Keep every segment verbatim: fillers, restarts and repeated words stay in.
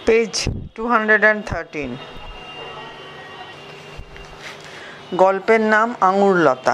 Page two hundred and thirteen. গল্পের নাম আঙুরলতা।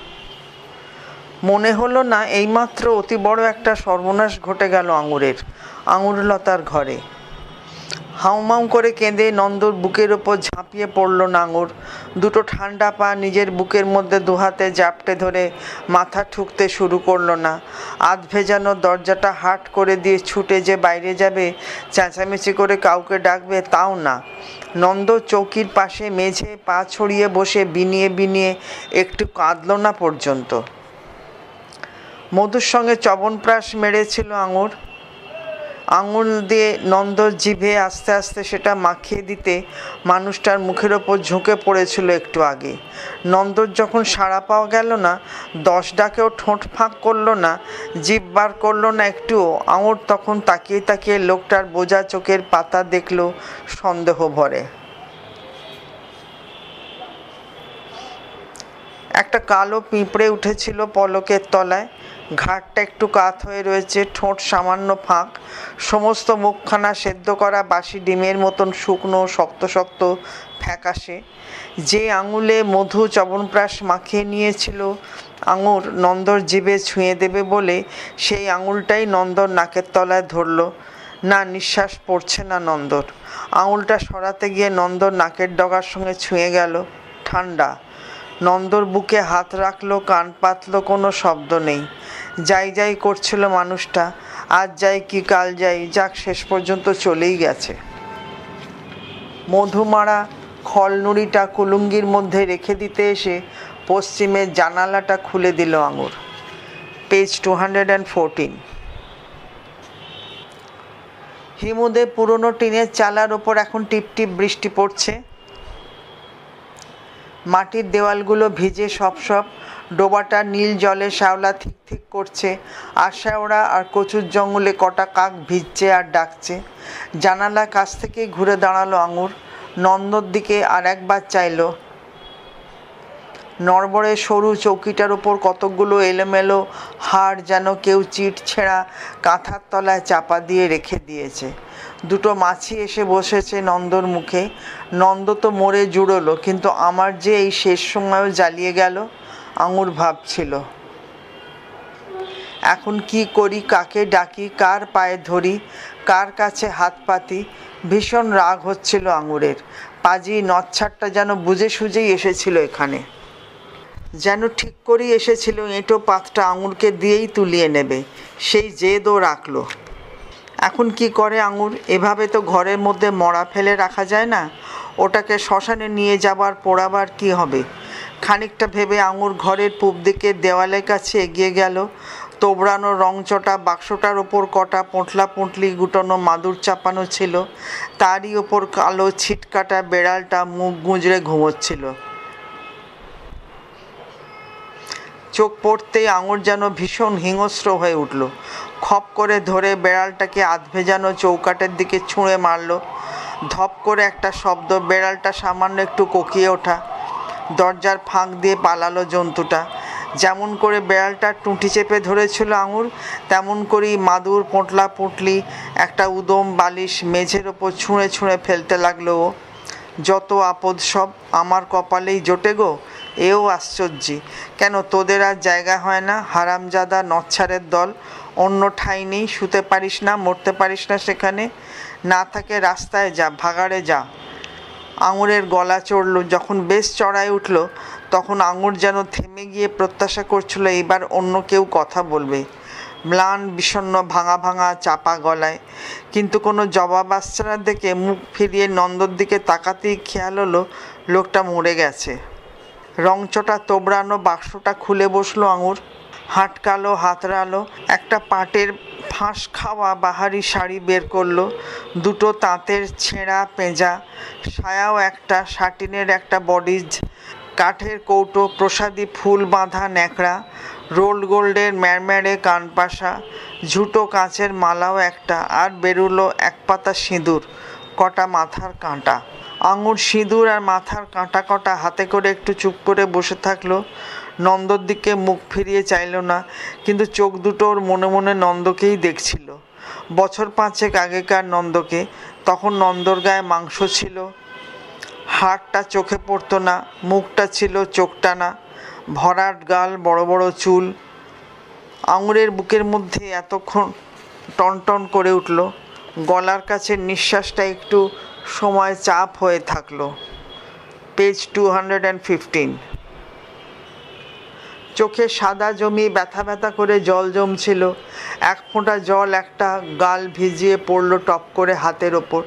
মনে হলো না এইমাত্র অতি বড় একটা সর্বনাশ ঘটে গেল আঙুরের, আঙুরলতার ঘরে। হাউমাউ করে কেঁদে নন্দর বুকের ওপর ঝাঁপিয়ে পড়ল নাঙুর। দুটো ঠান্ডা পা নিজের বুকের মধ্যে দুহাতে জাপটে ধরে মাথা ঠুকতে শুরু করলো না। আধ ভেজানো দরজাটা হাট করে দিয়ে ছুটে যে বাইরে যাবে, চেঁচামেচি করে কাউকে ডাকবে, তাও না। নন্দ চৌকির পাশে মেঝে পা ছড়িয়ে বসে বিনিয়ে বিনিয়ে একটু কাঁদল না পর্যন্ত। মধুর সঙ্গে চবনপ্রাশ মেরেছিল আঙুর। আঙুল দিয়ে নন্দর জিভে আস্তে আস্তে সেটা মাখিয়ে দিতে মানুষটার মুখের ওপর ঝুঁকে পড়েছিল একটু আগে। নন্দর যখন সাড়া পাওয়া গেল না, দশ ডাকেও ঠোঁট ফাঁক করলো না, জিভ বার করলো না একটুও, আঙুর তখন তাকিয়ে তাকিয়ে লোকটার বোঝা চোখের পাতা দেখল সন্দেহ ভরে। একটা কালো পিঁপড়ে উঠেছিল পলকের তলায়, ঘাটটা একটু কাত হয়ে রয়েছে, ঠোঁট সামান্য ফাঁক, সমস্ত মুখখানা সেদ্ধ করা বাসি ডিমের মতন শুকনো শক্ত শক্ত ফ্যাকাশে। যে আঙুলে মধু চবনপ্রাশ মাখিয়ে নিয়েছিল আঙুর নন্দর জিভে ছুঁয়ে দেবে বলে, সেই আঙুলটাই নন্দর নাকের তলায় ধরল। না, নিঃশ্বাস পড়ছে না নন্দর। আঙুলটা সরাতে গিয়ে নন্দর নাকের ডগার সঙ্গে ছুঁয়ে গেল, ঠান্ডা। নন্দর বুকে হাত রাখলো, কান পাতলো, কোনো শব্দ নেই। যাই যাই করছিল মানুষটা, আজ যাই কি কাল যাই, যাক শেষ পর্যন্ত চলেই গেছে। মধুমারা খলনুড়িটা কুলুঙ্গির মধ্যে রেখে দিতে এসে পশ্চিমের জানালাটা খুলে দিল Angur. Page two hundred and fourteen. হিমুদে পুরনো টিনের চালার ওপর এখন টিপটিপ বৃষ্টি পড়ছে। মাটির দেওয়ালগুলো ভিজে সব সব, ডোবাটা নীল জলে শ্যাওলা থিক থিক করছে। আশাওড়া আর কচুর জঙ্গলে কটা কাক ভিজছে আর ডাকছে। জানালার কাছ থেকেই ঘুরে দাঁড়ালো আঙুর, নন্দর দিকে আর একবার চাইল। নড়বড়ে সরু চৌকিটার ওপর কতকগুলো এলোমেলো হাড় যেন কেউ চিট ছেঁড়া কাঁথার তলায় চাপা দিয়ে রেখে দিয়েছে। দুটো মাছি এসে বসেছে নন্দর মুখে। নন্দ তো মরে জুড়লো, কিন্তু আমার যে এই শেষ সময়ও জ্বালিয়ে গেল, আঙুর ভাবছিল। এখন কি করি, কাকে ডাকি, কার পায়ে ধরি, কার কাছে হাত পাতি। ভীষণ রাগ হচ্ছিল আঙুরের। পাজি নচ্ছারটা যেন বুঝে সুঝেই এসেছিল এখানে, যেন ঠিক করেই এসেছিল এঁটো পাতটা আঙুরকে দিয়েই তুলিয়ে নেবে। সেই জেদও রাখলো। এখন কি করে আঙুর? এভাবে তো ঘরের মধ্যে মরা ফেলে রাখা যায় না। ওটাকে শ্মশানে নিয়ে যাবার পোড়াবার কি হবে? খানিকটা ভেবে আঙুর ঘরের পূব দিকের দেওয়ালের কাছে এগিয়ে গেল। তোবড়ানো রংচটা বাক্সটার ওপর কটা পোঁটলা পুঁটলি গুটানো মাদুর চাপানো ছিল। তারই ওপর কালো ছিটকাটা বেড়ালটা মুখ গুঁজরে ঘুমোচ্ছিল। চোখ পড়তেই আঙুর যেন ভীষণ হিংস্র হয়ে উঠল। খপ করে ধরে বেড়ালটাকে আধ ভেজানো চৌকাটের দিকে ছুঁড়ে মারল। ধপ করে একটা শব্দ, বেড়ালটা সামান্য একটু কোকিয়ে ওঠা। দরজার ফাঁক দিয়ে পালালো জন্তুটা। যেমন করে বেড়ালটার টুঁটি চেপে ধরেছিল আঙুর, তেমন করেই মাদুর পোঁটলা পুঁটলি একটা উদম বালিশ মেঝের ওপর ছুঁড়ে ছুঁড়ে ফেলতে লাগলো ও। যত আপদ সব আমার কপালেই জোটে গো। এও আশ্চর্যি, কেন তোদের আর জায়গা হয় না? হারামজাদা নচ্ছারের দল। অন্য ঠাঁই নেই? শুতে পারিস না, মরতে পারিস না সেখানে? না থাকে রাস্তায় যা, ভাগাড়ে যা। আঙুরের গলা চড়ল। যখন বেশ চড়াই উঠল, তখন আঙুর যেন থেমে গিয়ে প্রত্যাশা করছিল এইবার অন্য কেউ কথা বলবে, ম্লান বিষণ্ণ ভাঙা ভাঙা চাপা গলায়। কিন্তু কোনো জবাব আসছে না দেখে মুখ ফিরিয়ে নন্দর দিকে তাকাতেই খেয়াল হলো লোকটা মরে গেছে। রংচটা তোবড়ানো বাক্সটা খুলে বসলো আঙুর, হাটকালো হাতড়ালো। একটা পাটের ফাঁস খাওয়া বাহারি শাড়ি বের করলো, দুটো তাঁতের ছেঁড়া পেঁজা, সায়াও একটা, সাটিনের একটা বডিজ, কাঠের কৌটো, প্রসাদী ফুল বাঁধা ন্যাকড়া, রোল গোল্ডের ম্যারম্যারে কানপাশা, ঝুটো কাঁচের মালাও একটা, আর বেরুলো এক পাতা সিঁদুর, কটা মাথার কাঁটা। আঙুর সিঁদুর আর মাথার কাঁটা কটা হাতে করে একটু চুপ করে বসে থাকলো। নন্দর দিকে মুখ ফিরিয়ে চাইল না, কিন্তু চোখ দুটো ওর মনে মনে নন্দকেই দেখছিল। বছর পাঁচেক আগেকার নন্দকে। তখন নন্দর গায়ে মাংস ছিল, হাড়টা চোখে পড়তো না, মুখটা ছিল চোখটানা, ভরাট গাল, বড় বড় চুল। আঙুরের বুকের মধ্যে এতক্ষণ টনটন করে উঠল, গলার কাছে নিঃশ্বাসটা একটু সময় চাপ হয়ে থাকলো। Page two hundred and fifteen. চোখে সাদা জমি ব্যথা ব্যথা করে জল জমছিল। এক ফোঁটা জল একটা গাল ভিজিয়ে পড়ল টপ করে হাতের ওপর,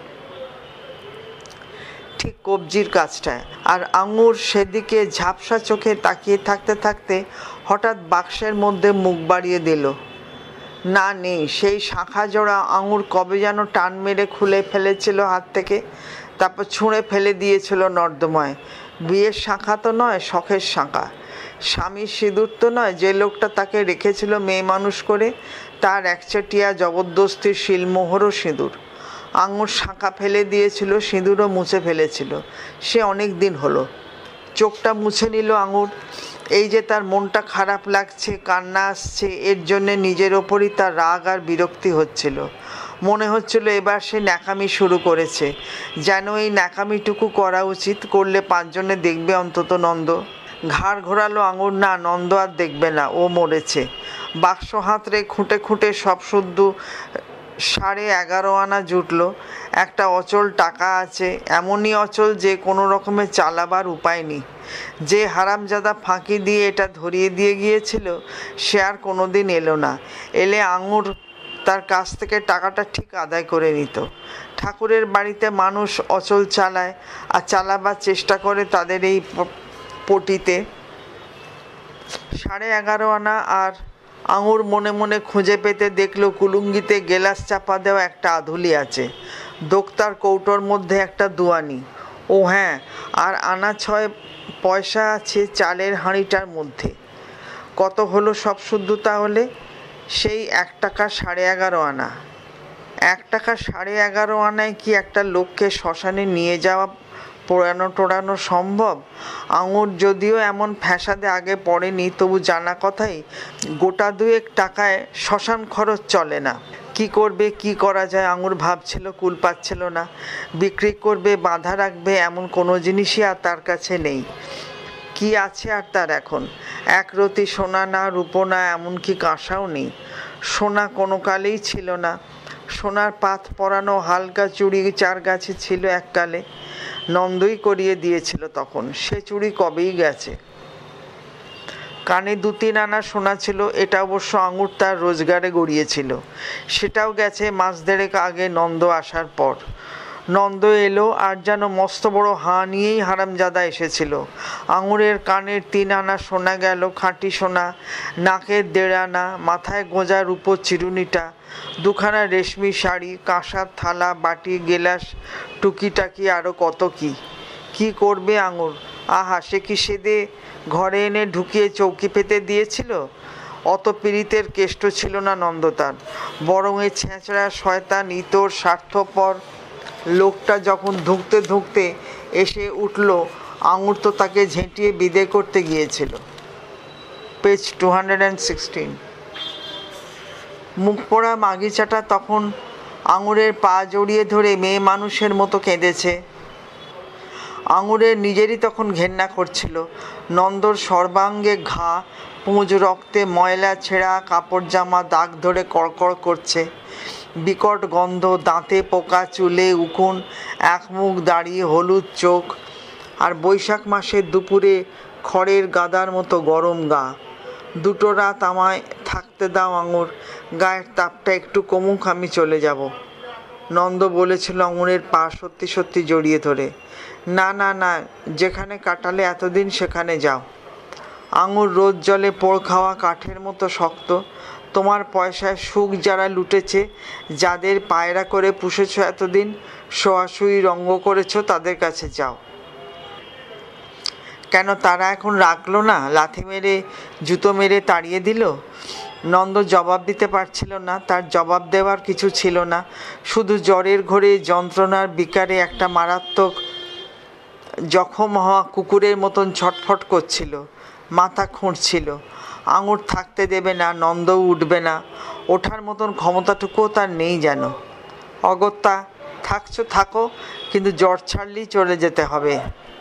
ঠিক কবজির কাছটায়। আর আঙুর সেদিকে ঝাপসা চোখে তাকিয়ে থাকতে থাকতে হঠাৎ বাক্সের মধ্যে মুখ বাড়িয়ে দিল। না, নেই। সেই শাঁখা জোড়া আঙুর কবে যেন টান মেরে খুলে ফেলেছিল হাত থেকে, তারপর ছুঁড়ে ফেলে দিয়েছিল নর্দমায়। বিয়ের শাঁখা তো নয়, শখের শাঁখা। স্বামীর সিঁদুর তো নয়, যে লোকটা তাকে রেখেছিল মেয়ে মানুষ করে, তার একচেটিয়া জবরদস্তির শিলমোহরও সিঁদুর। আঙুর শাঁখা ফেলে দিয়েছিল, সিঁদুরও মুছে ফেলেছিল। সে অনেক দিন হলো। চোখটা মুছে নিল আঙুর। এই যে তার মনটা খারাপ লাগছে, কান্না আসছে, এর জন্যে নিজের ওপরই তার রাগ আর বিরক্তি হচ্ছিল। মনে হচ্ছিল এবার সে ন্যাকামি শুরু করেছে, যেন এই ন্যাকামিটুকু করা উচিত, করলে পাঁচজনে দেখবে অন্তত নন্দ। ঘাড় ঘোরালো আঙুর। না, নন্দ আর দেখবে না, ও মরেছে। বাক্স হাতড়ে খুঁটে খুঁটে সব শুদ্ধ সাড়ে এগারো আনা জুটল। একটা অচল টাকা আছে, এমনই অচল যে কোনো রকমে চালাবার উপায় নেই। যে হারামজাদা ফাঁকি দিয়ে এটা ধরিয়ে দিয়ে গিয়েছিল, সে আর কোনো দিন এলো না। এলে আঙুর তার কাছ থেকে টাকাটা ঠিক আদায় করে নিত। ঠাকুরের বাড়িতে মানুষ অচল চালায় আর চালাবার চেষ্টা করে তাদের এই পটিতে। সাড়ে এগারো আনা। আর আঙুর মনে মনে খুঁজে পেতে দেখলো কুলুঙ্গিতে গেলাস চাপা দেওয়া একটা আধুলি আছে, দোক্তার কৌটোর মধ্যে একটা দুয়ানি। ও হ্যাঁ, আর আনা ছয় পয়সা আছে চালের হাঁড়িটার মধ্যে। কত হলো সব শুদ্ধ তাহলে? সেই এক টাকা সাড়ে এগারো আনা। এক টাকা সাড়ে এগারো আনায় কি একটা লোককে শ্মশানে নিয়ে যাওয়া পোড়ানো টোড়ানো সম্ভব? আঙুর যদিও এমন ফ্যাসাদে আগে পড়েনি, তবু জানা কথাই গোটা দুয়েক টাকায় শ্মশান খরচ চলে না। কি করবে, কি করা যায়, আঙুর ভাবছিল, কুল পাচ্ছিল না। বিক্রি করবে, বাঁধা রাখবে, এমন কোনো জিনিসই আর তার কাছে নেই। কি আছে আর তার এখন? এক রতি সোনা না, রূপো না, এমনকি কাঁসাও নেই। সোনা কোনো কালেই ছিল না। সোনার পাত পরানো হালকা চুড়ি চার গাছে ছিল এককালে, নন্দই করিয়ে দিয়েছিল তখন। সে চুড়ি কবেই গেছে। কানে দু তিন আনা সোনা ছিল, এটা অবশ্য আঙুর তার রোজগারে গড়িয়েছিল। সেটাও গেছে মাস দেড়েক আগে নন্দ আসার পর। নন্দ এলো আর যেন মস্ত বড় হাঁ নিয়েই হারামজাদা এসেছিল। আঙুরের কানের তিন আনা সোনা গেল, খাঁটি সোনা। নাকের দেড় আনা, মাথায় গোঁজা রূপোর চিরুনিটা, দুখানা রেশমি শাড়ি, কাঁসার থালা, বাটি, গেলাস, টুকিটাকি, আরও কত কি। কি করবে আঙুর? আহা, সে কি সেদে ঘরে এনে ঢুকিয়ে চৌকি পেতে দিয়েছিল? অত পীড়িতের কেষ্ট ছিল না নন্দ তার। বরং এই ছেঁচড়া শয়তান ইতর স্বার্থপর লোকটা যখন ধুঁকতে ধুঁকতে এসে উঠল, আঙুর তো তাকে ঝেঁটিয়ে বিদে করতে গিয়েছিল। Page two hundred and sixteen. মুখ পোড়া মাগিচাটা তখন আঙুরের পা জড়িয়ে ধরে মেয়ে মানুষের মতো কেঁদেছে। আঙুরের নিজেরই তখন ঘেন্না করছিল। নন্দর সর্বাঙ্গে ঘা, পুঁজ, রক্তে ময়লা, ছেঁড়া কাপড় জামা দাগ ধরে কড়কড় করছে। বিকট গন্ধ, দাঁতে পোকা, চুলে উকুন, এক মুখ দাঁড়িয়ে, হলুদ চোখ, আর বৈশাখ মাসের দুপুরে খড়ের গাদার মতো গরম গা। দুটো রাত আমায় থাকতে দাও আঙুর, গায়ের তাপটা একটু কমুক, আমি চলে যাব। নন্দ বলেছিল আঙুরের পা সত্যি সত্যি জড়িয়ে ধরে। না না না, যেখানে কাটালে এতদিন সেখানে যাও। আঙুর রোদ জলে পোড় খাওয়া কাঠের মতো শক্ত। তোমার পয়সায় সুখ যারা লুটেছে, যাদের পায়রা করে পুষেছ এতদিন, শোয়াশুই রঙ্গ করেছ, তাদের কাছে যাও। কেন তারা এখন রাখলো না? লাথি মেরে জুতো মেরে তাড়িয়ে দিল? নন্দ জবাব দিতে পারছিল না। তার জবাব দেওয়ার কিছু ছিল না। শুধু জ্বরের ঘোরে, যন্ত্রণার বিকারে একটা মারাত্মক জখম হওয়া কুকুরের মতন ছটফট করছিল। মাথা খুঁড়ছিল। আঙুর থাকতে দেবে না, নন্দও উঠবে না, ওঠার মতন ক্ষমতাটুকুও তার নেই যেন। অগত্যা থাকছো থাকো, কিন্তু জ্বর ছাড়লেই চলে যেতে হবে।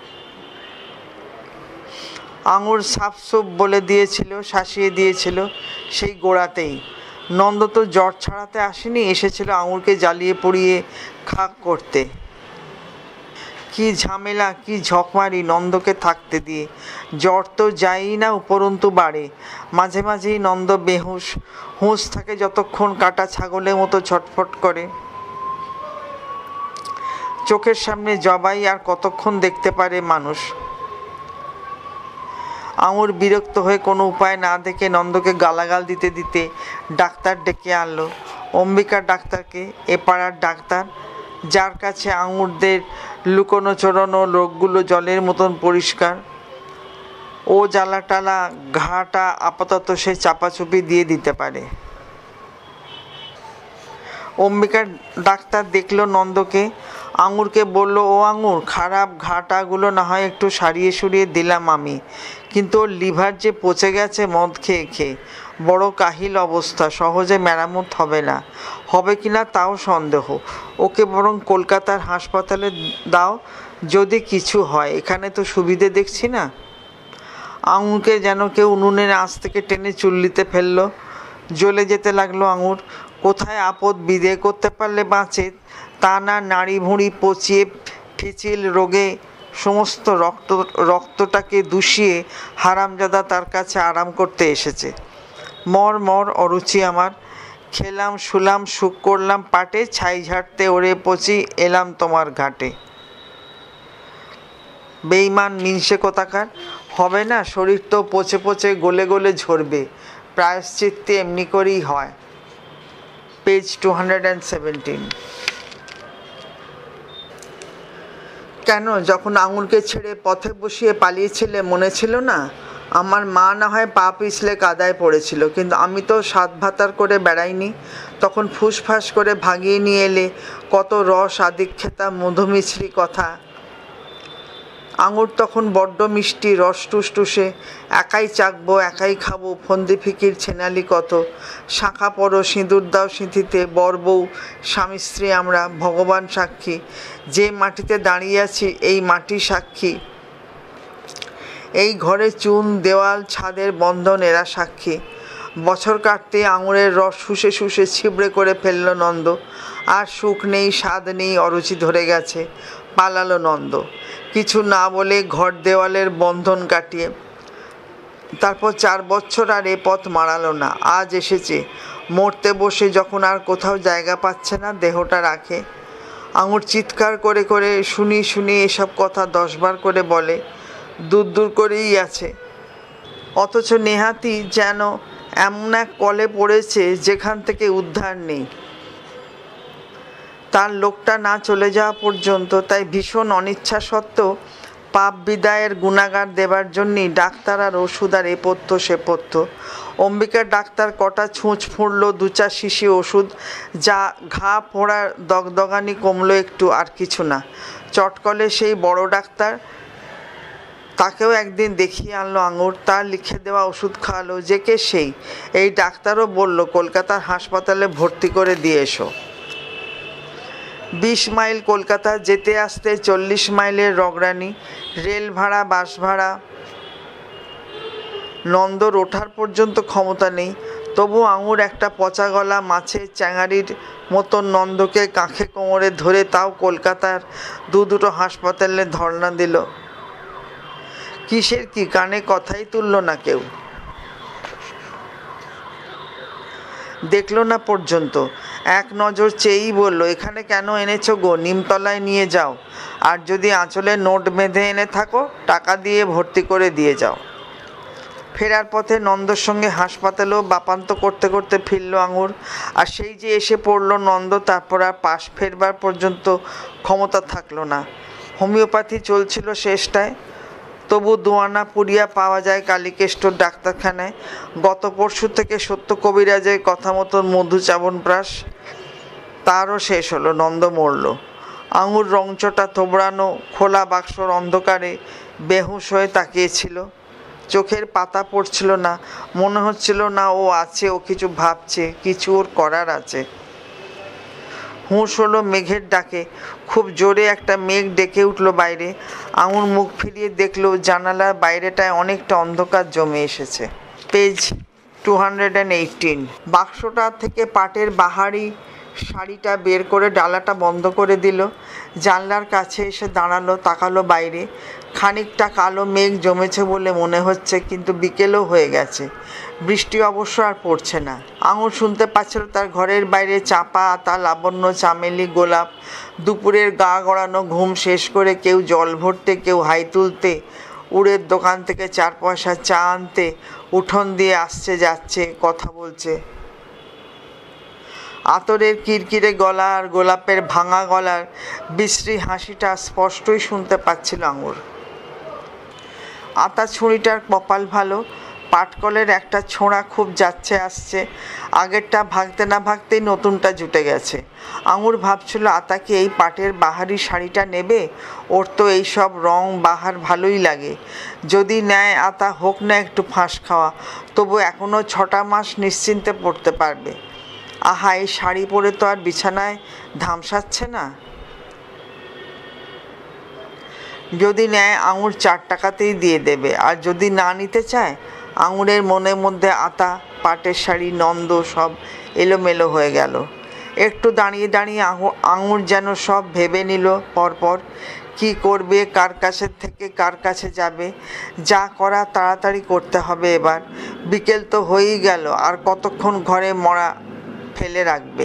আঙুর সাফসুপ বলে দিয়েছিল, শাসিয়ে দিয়েছিল সেই গোড়াতেই। নন্দ তো জ্বর ছাড়াতে আসেনি, এসেছিল আঙুরকে জ্বালিয়ে পুড়িয়ে খাক করতে। কি ঝামেলা, কি ঝকমারি নন্দকে থাকতে দিয়ে। জ্বর তো যায়ই না, উপরন্তু বাড়ে। মাঝে মাঝেই নন্দ বেহুশ, হুঁশ থাকে যতক্ষণ কাটা ছাগলের মতো ছটফট করে। চোখের সামনে জবাই আর কতক্ষণ দেখতে পারে মানুষ। আঙুর বিরক্ত হয়ে কোনো উপায় না দেখে নন্দকে গালাগাল দিতে দিতে ডাক্তার ডেকে আনলো। অম্বিকা ডাক্তারকে, এ পাড়ার ডাক্তার, যার কাছে আঙুরদের লুকোনো চোরানো রোগগুলো জলের মতন পরিষ্কার। ও জ্বালা টালা ঘাটা আপাতত সে চাপাচুপি দিয়ে দিতে পারে। অম্বিকার ডাক্তার দেখলো নন্দকে, আঙুরকে বলল, ও আঙুর, খারাপ ঘাটাগুলো না হয় একটু সারিয়ে সুরিয়ে দিলাম আমি, কিন্তু ওর লিভার যে পচে গেছে মদ খেয়ে খেয়ে, বড় কাহিল অবস্থা, সহজে মেরামত হবে না। হবে কিনা তাও সন্দেহ। ওকে বরং কলকাতার হাসপাতালে দাও, যদি কিছু হয়। এখানে তো সুবিধে দেখছি না। আঙুরকে যেন কেউ উনুনের আঁচ থেকে টেনে চুল্লিতে ফেললো। জ্বলে যেতে লাগলো আঙুর। কোথায় আপদ বিদে করতে পারলে বাঁচে, তা না নাড়ি ভুঁড়ি পচিয়ে ফিচিল রোগে সমস্ত রক্ত রক্তটাকে দূষিয়ে হারামজাদা তার কাছে আরাম করতে এসেছে। মর মর অরুচি আমার, খেলাম শুলাম সুখ করলাম পাটে, ছাই ঝাড়তে ওরে পচি এলাম তোমার ঘাটে। বেঈমান মিনসে কোথাকার। হবে না, শরীর তো পচে পচে গলে গলে ঝরবে, প্রায়শ্চিত্তে এমনি করেই হয়। Page two hundred and seventeen. কেন, যখন আঙুরকে ছেড়ে পথে বসিয়ে পালিয়েছিলে মনে ছিল না? আমার মা না হয় পা পিছলে কাদায় পড়েছিল, কিন্তু আমি তো সাত ভাতার করে বেড়াইনি। তখন ফুসফাস করে ভাগিয়ে নিয়ে এলে কত রস আদিক্ষেতা মধুমিশ্রি কথা। আঙুর তখন বড্ড মিষ্টি, রস টুসটুসে, একাই চাকবো একাই খাবো, ফন্দি ফিকির ছেনালি কত। শাঁখা পড়ো, সিঁদুর দাও সিঁথিতে, বর বউ স্বামী স্ত্রী আমরা, ভগবান সাক্ষী। যে মাটিতে দাঁড়িয়ে আছি এই মাটি সাক্ষী। এই ঘরে চুন দেওয়াল ছাদের বন্ধন এরা সাক্ষী। বছর কাটতে আঙুরের রস শুষে শুষে ছিবড়ে করে ফেলল নন্দ। আর সুখ নেই, স্বাদ নেই, অরুচি ধরে গেছে। পালালো নন্দ, কিছু না বলে ঘর দেওয়ালের বন্ধন কাটিয়ে। তারপর চার বছর আর এ পথ মারালো না। আজ এসেছে। মরতে বসে যখন আর কোথাও জায়গা পাচ্ছে না, দেহটা রাখে। আঙুর চিৎকার করে করে শুনি শুনি এসব কথা দশবার করে বলে, দূর দূর করেই আছে। অথচ নেহাতি যেন এমন এক কলে পড়েছে যেখান থেকে উদ্ধার নেই। তার লোকটা না চলে যাওয়া পর্যন্ত। তাই ভীষণ অনিচ্ছা সত্ত্বেও পাপ বিদায়ের গুণাগার দেবার জন্যই ডাক্তার আর ওষুধ আর এ পথ্য সে পথ্য। অম্বিকার ডাক্তার কটা ছুঁচ ফুঁড়ল, দু চার শিশি ওষুধ, যা ঘা পোড়ার দগদগানি কমলো একটু, আর কিছু না। চটকলে সেই বড় ডাক্তার, তাকেও একদিন দেখিয়ে আনলো আঙুর। তার লিখে দেওয়া ওষুধ খাওয়ালো। যে কে সেই। এই ডাক্তারও বলল, কলকাতার হাসপাতালে ভর্তি করে দিয়ে এসো। বিশ মাইল কলকাতা, যেতে আসতে চল্লিশ মাইলের রগরানি, রেল ভাড়া বাস ভাড়া। নন্দর ওঠার পর্যন্ত ক্ষমতা নেই। তবু আঙুর একটা পচা গলা মাছের চ্যাঙারির মতন নন্দকে কাঁখে কোমরে ধরে তাও কলকাতার দু দুটো হাসপাতালে ধর্ণা দিল। কিসের কি, কানে কথাই তুলল না কেউ, দেখলো না পর্যন্ত। এক নজর চেয়েই বলল, এখানে কেন এনেছো গো? নিমতলায় নিয়ে যাও, আর যদি আঁচলে নোট বেঁধে এনে থাকো টাকা দিয়ে ভর্তি করে দিয়ে যাও। ফেরার পথে নন্দর সঙ্গে হাসপাতালেও বাপান্ত করতে করতে ফিরল আঙুর। আর সেই যে এসে পড়ল নন্দ, তারপর আর পাশ ফেরবার পর্যন্ত ক্ষমতা থাকলো না। হোমিওপ্যাথি চলছিল শেষটায়, তবু দুয়ানা পুড়িয়া পাওয়া যায় কালীকেষ্টর ডাক্তারখানায়। গত পরশু থেকে সত্য কবিরাজের কথা মতন মধু চাবনপ্রাশ, তারও শেষ হলো। নন্দ মরল। আঙুর রংচটা থোবড়ানো খোলা বাক্সর অন্ধকারে বেহুশ হয়ে তাকিয়েছিল। চোখের পাতা পড়ছিল না, মনে হচ্ছিল না ও আছে, ও কিছু ভাবছে, কিছু ওর করার আছে। হুঁশ হলো মেঘের ডাকে। খুব জোরে একটা মেঘ ডেকে উঠল বাইরে। আঙুর মুখ ফিরিয়ে দেখল জানালার বাইরেটায় অনেকটা অন্ধকার জমে এসেছে। Page two hundred and eighteen. বাক্সটা থেকে পাটের বাহারি শাড়িটা বের করে ডালাটা বন্ধ করে দিল। জানলার কাছে এসে দাঁড়ালো, তাকালো বাইরে। খানিকটা কালো মেঘ জমেছে বলে মনে হচ্ছে, কিন্তু বিকেলও হয়ে গেছে, বৃষ্টি অবশ্য আর পড়ছে না। আঙুর শুনতে পাচ্ছিল তার ঘরের বাইরে চাপা, আতা, লাবণ্য, চামেলি, গোলাপ। দুপুরের গা গড়ানো ঘুম শেষ করে কেউ জল ভরতে, কেউ হাই তুলতে, উড়ের দোকান থেকে চার পয়সা চা আনতে উঠোন দিয়ে আসছে যাচ্ছে, কথা বলছে। আতরের কিরকিরে গলা আর গোলাপের ভাঙা গলার বিশ্রী হাসিটা স্পষ্টই শুনতে পাচ্ছিল আঙুর। আতা ছুরিটার কপাল ভালো, পাটকলের একটা ছোঁড়া খুব যাচ্ছে আসছে। আগেরটা ভাগতে না ভাগতেই নতুনটা জুটে গেছে। আঙুর ভাবছিল আতা কি এই পাটের বাহারি শাড়িটা নেবে? ওর তো এই সব রং বাহার ভালোই লাগে। যদি নেয় আতা, হোক না একটু ফাঁস খাওয়া, তবু এখনও ছটা মাস নিশ্চিন্তে পড়তে পারবে। আহা, এই শাড়ি পরে তো আর বিছানায় ধামসাচ্ছে না। যদি নেয় আঙুর চার টাকাতেই দিয়ে দেবে, আর যদি না নিতে চায়, আঙুরের মনের মধ্যে আতা, পাটের শাড়ি, নন্দ সব এলোমেলো হয়ে গেল। একটু দাঁড়িয়ে দাঁড়িয়ে আঙুর যেন সব ভেবে নিল পরপর। কি করবে, কার কাছে থেকে কার কাছে যাবে, যা করা তাড়াতাড়ি করতে হবে এবার। বিকেল তো হয়েই গেল, আর কতক্ষণ ঘরে মরা ফেলে রাখবে।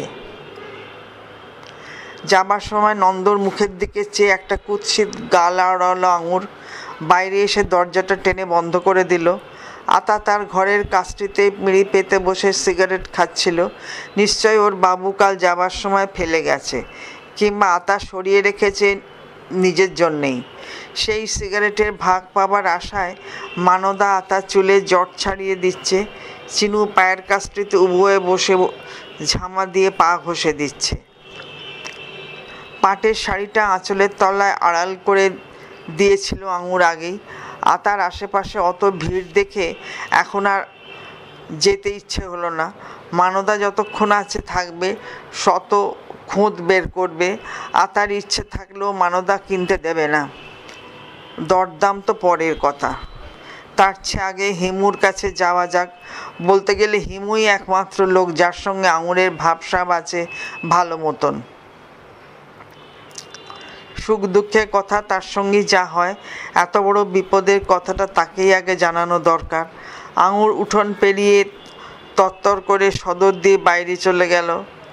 যাবার সময় নন্দর মুখের দিকে চেয়ে একটা কুৎসিত গাল আড়ালো আঙুর। বাইরে এসে দরজাটা টেনে বন্ধ করে দিল। আতা তার ঘরের কাছটিতে মিড়ি পেতে বসে সিগারেট খাচ্ছিল। নিশ্চয় ওর বাবু কাল যাবার সময় ফেলে গেছে, কিংবা আতা সরিয়ে রেখেছে নিজের জন্যেই। সেই সিগারেটের ভাগ পাবার আশায় মানদা আতা চুলে জট ছাড়িয়ে দিচ্ছে। চিনু পায়ের কাছটিতে উভয়ে বসে ঝামা দিয়ে পা ঘষে দিচ্ছে। পাটের শাড়িটা আঁচলের তলায় আড়াল করে দিয়েছিল আঙুর আগেই। আতার আশেপাশে অত ভিড় দেখে এখন আর যেতে ইচ্ছে হলো না। মানদা যতক্ষণ আছে থাকবে, শত খুঁত বের করবে। আতার ইচ্ছে থাকলেও মানদা কিনতে দেবে না। দরদাম তো পরের কথা, তার চেয়ে আগে হিমুর কাছে যাওয়া যাক। বলতে গেলে হিমুই একমাত্র লোক যার সঙ্গে আঙুরের ভাবসাব আছে ভালো মতন। সুখ দুঃখের কথা তার সঙ্গেই যা হয়, এত বড় বিপদের কথাটা তাকেই আগে জানানো দরকার। আঙুর উঠোন পেরিয়ে তত্তর করে সদর দিয়ে বাইরে চলে গেল।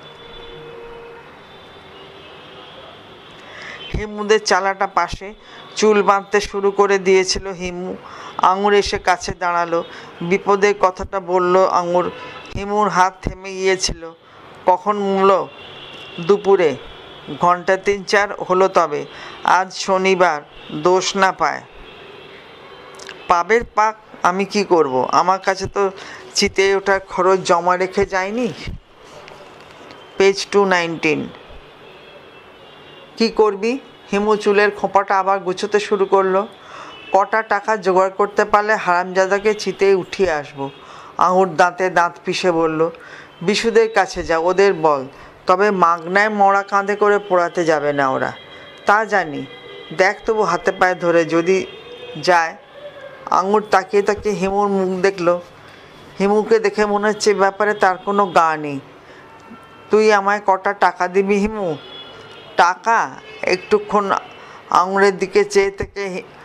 হিমুদের চালাটা পাশে, চুল বাঁধতে শুরু করে দিয়েছিল হিমু। আঙুর এসে কাছে দাঁড়ালো। বিপদের কথাটা বলল আঙুর। হিমুর হাত থেমে গিয়েছিল। কখন মূল? দুপুরে। ঘন্টা তিন চার হলো তবে। আজ শনিবার, দোষ না পায়। পাবের পাক আমি কি করব? আমার কাছে তো চিতে ওঠার খরচ জমা রেখে যায়নি। Page two nineteen. কি করবি? হিমু চুলের খোঁপাটা আবার গুছোতে শুরু করলো। কটা টাকা জোগাড় করতে পারলে হারামজাদাকে চিতে উঠিয়ে আসবো। আঙুর দাঁতে দাঁত পিষে বলল, বিশুদের কাছে যা, ওদের বল। তবে মাগনায় মরা কাঁধে করে পোড়াতে যাবে না ওরা। তা জানি, দেখ তবু হাতে পায়ে ধরে যদি যায়। আঙুর তাকিয়ে তাকিয়ে হিমুর মুখ দেখল। হিমুকে দেখে মনে হচ্ছে ব্যাপারে তার কোনো গা নেই। তুই আমায় কটা টাকা দিবি হিমু? টাকা? একটুক্ষণ আঙুরের দিকে চেয়ে থেকে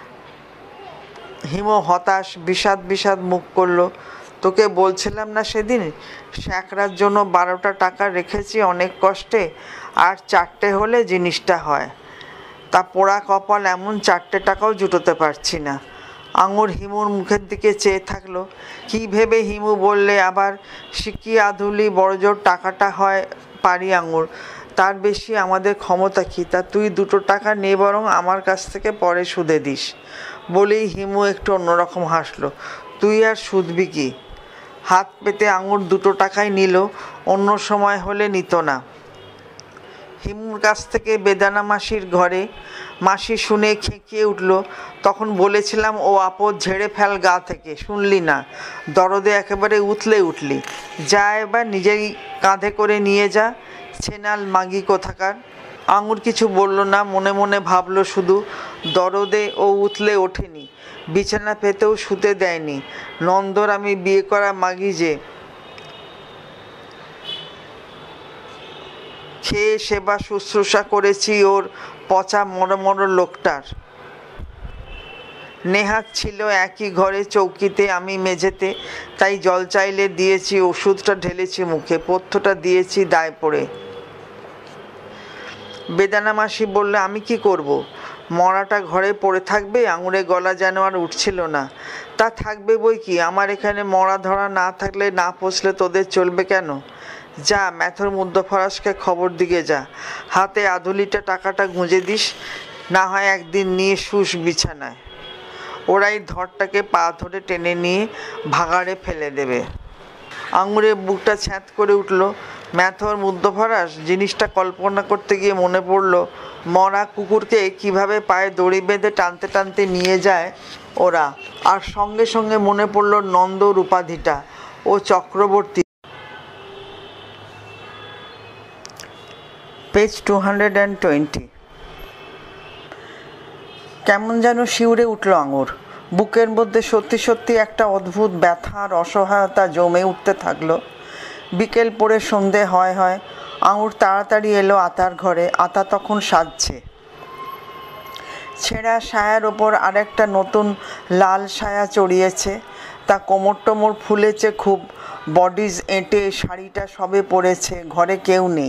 হিমু হতাশ বিষাদ বিষাদ মুখ করল। তোকে বলছিলাম না সেদিন, স্যাঁকড়ার জন্য বারোটা টাকা রেখেছি অনেক কষ্টে, আর চারটে হলে জিনিসটা হয়। তা পোড়া কপাল, এমন চারটে টাকাও জুটোতে পারছি না। আঙুর হিমুর মুখের দিকে চেয়ে থাকলো। কি ভেবে হিমু বললে আবার, শিকি আধুলি বড়জোর টাকাটা হয় পারি আঙুর, তার বেশি আমাদের ক্ষমতা কি? তা তুই দুটো টাকা নে, বরং আমার কাছ থেকে পরে সুদে দিস। বলেই হিমু একটু অন্যরকম হাসলো। তুই আর সুদবি কি? হাত পেতে আঙুর দুটো টাকাই নিল, অন্য সময় হলে নিত না। হিমুর কাছ থেকে বেদানা মাসির ঘরে। মাসি শুনে খেঁকিয়ে উঠল, তখন বলেছিলাম ও আপদ ঝেড়ে ফেল গা থেকে, শুনলি না? দরদে একেবারে উতলে উঠলি। যা এবার নিজেই কাঁধে করে নিয়ে যা, ছেনাল মাগি কোথাকার। আঙুর কিছু বলল না, মনে মনে ভাবল শুধু, দরদে ও উতলে ওঠেনি, বিছানা পেতেও শুতে দেয়নি। নন্দর আমি বিয়ে করা মাগি যে, খেয়ে সেবা শুশ্রূষা করেছি ওর পচা মরো মরো লোকটার। নেহাত ছিল একই ঘরে, চৌকিতে আমি মেঝেতে, তাই জল চাইলে দিয়েছি, ওষুধটা ঢেলেছি মুখে, পথ্যটা দিয়েছি দায় পড়ে। বেদানা মাসি বললে, আমি কি করব? মরাটা ঘরে পড়ে থাকবে? আঙুরে গলা যেন আর উঠছিল না। তা থাকবে বই কি, আমার এখানে মরা ধরা না থাকলে, না পচলে তোদের চলবে কেন? যা ম্যাথর মুদ্রফরাসকে খবর দিকে যা, হাতে আধুলিটা টাকাটা গুঁজে দিস, না হয় একদিন নিয়ে শুস বিছানায়। ওরাই ধরটাকে পা ধরে টেনে নিয়ে ভাগাড়ে ফেলে দেবে। আঙুরের বুকটা ছ্যাঁত করে উঠল। ম্যাথর মুদ্রফরাস জিনিসটা কল্পনা করতে গিয়ে মনে পড়ল, মরা কুকুরকে কিভাবে পায়ে দড়ি বেঁধে টানতে টানতে নিয়ে যায় ওরা। আর সঙ্গে সঙ্গে মনে পড়ল নন্দর উপাধিটা, ও Chakraborty. Page two hundred and twenty. কেমন যেন শিউরে উঠল আঙুর। বুকের মধ্যে সত্যি সত্যি একটা অদ্ভুত ব্যথা আর অসহায়তা জমে উঠতে থাকলো। বিকেল পড়ে সন্ধে হয় হয় আঙুর তাড়াতাড়ি এলো আতার ঘরে। আতা তখন সাজছে। ছেঁড়া সায়ার ওপর আরেকটা নতুন লাল সায়া চড়িয়েছে, তা কোমর টোমর ফুলেছে খুব, বডিজ এঁটে, শাড়িটা সবে পড়েছে, ঘরে কেউ নেই।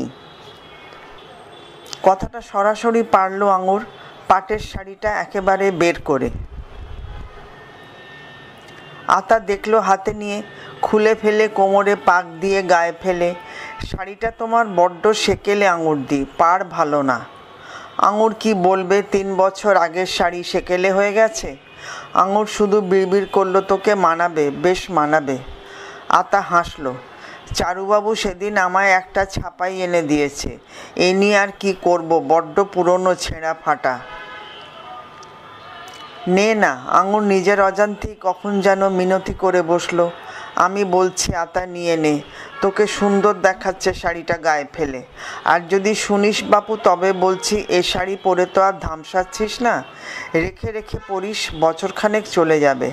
কথাটা সরাসরি পারল আঙুর, পাটের শাড়িটা একেবারে বের করে। আতা দেখলো হাতে নিয়ে, খুলে ফেলে কোমরে পাক দিয়ে গায়ে ফেলে। শাড়িটা তোমার বড্ড সেকেলে আঙুর দি, পার ভালো না। আঙুর কি বলবে, তিন বছর আগের শাড়ি সেকেলে হয়ে গেছে। আঙুর শুধু বিড়বিড় করলো, তোকে মানাবে, বেশ মানাবে। আতা হাসলো। চারুবাবু সেদিন আমায় একটা ছাপাই এনে দিয়েছে, এ নিয়ে আর কি করব, বড্ড পুরনো ছেঁড়া ফাটা। নে না। আঙুর নিজের অজান্তেই কখন যেন মিনতি করে বসলো। আমি বলছি আতা নিয়ে নে, তোকে সুন্দর দেখাচ্ছে শাড়িটা গায়ে ফেলে। আর যদি শুনিস বাপু, তবে বলছি এ শাড়ি পরে তো আর ধামসাচ্ছিস না, রেখে রেখে পরিস, বছরখানেক চলে যাবে।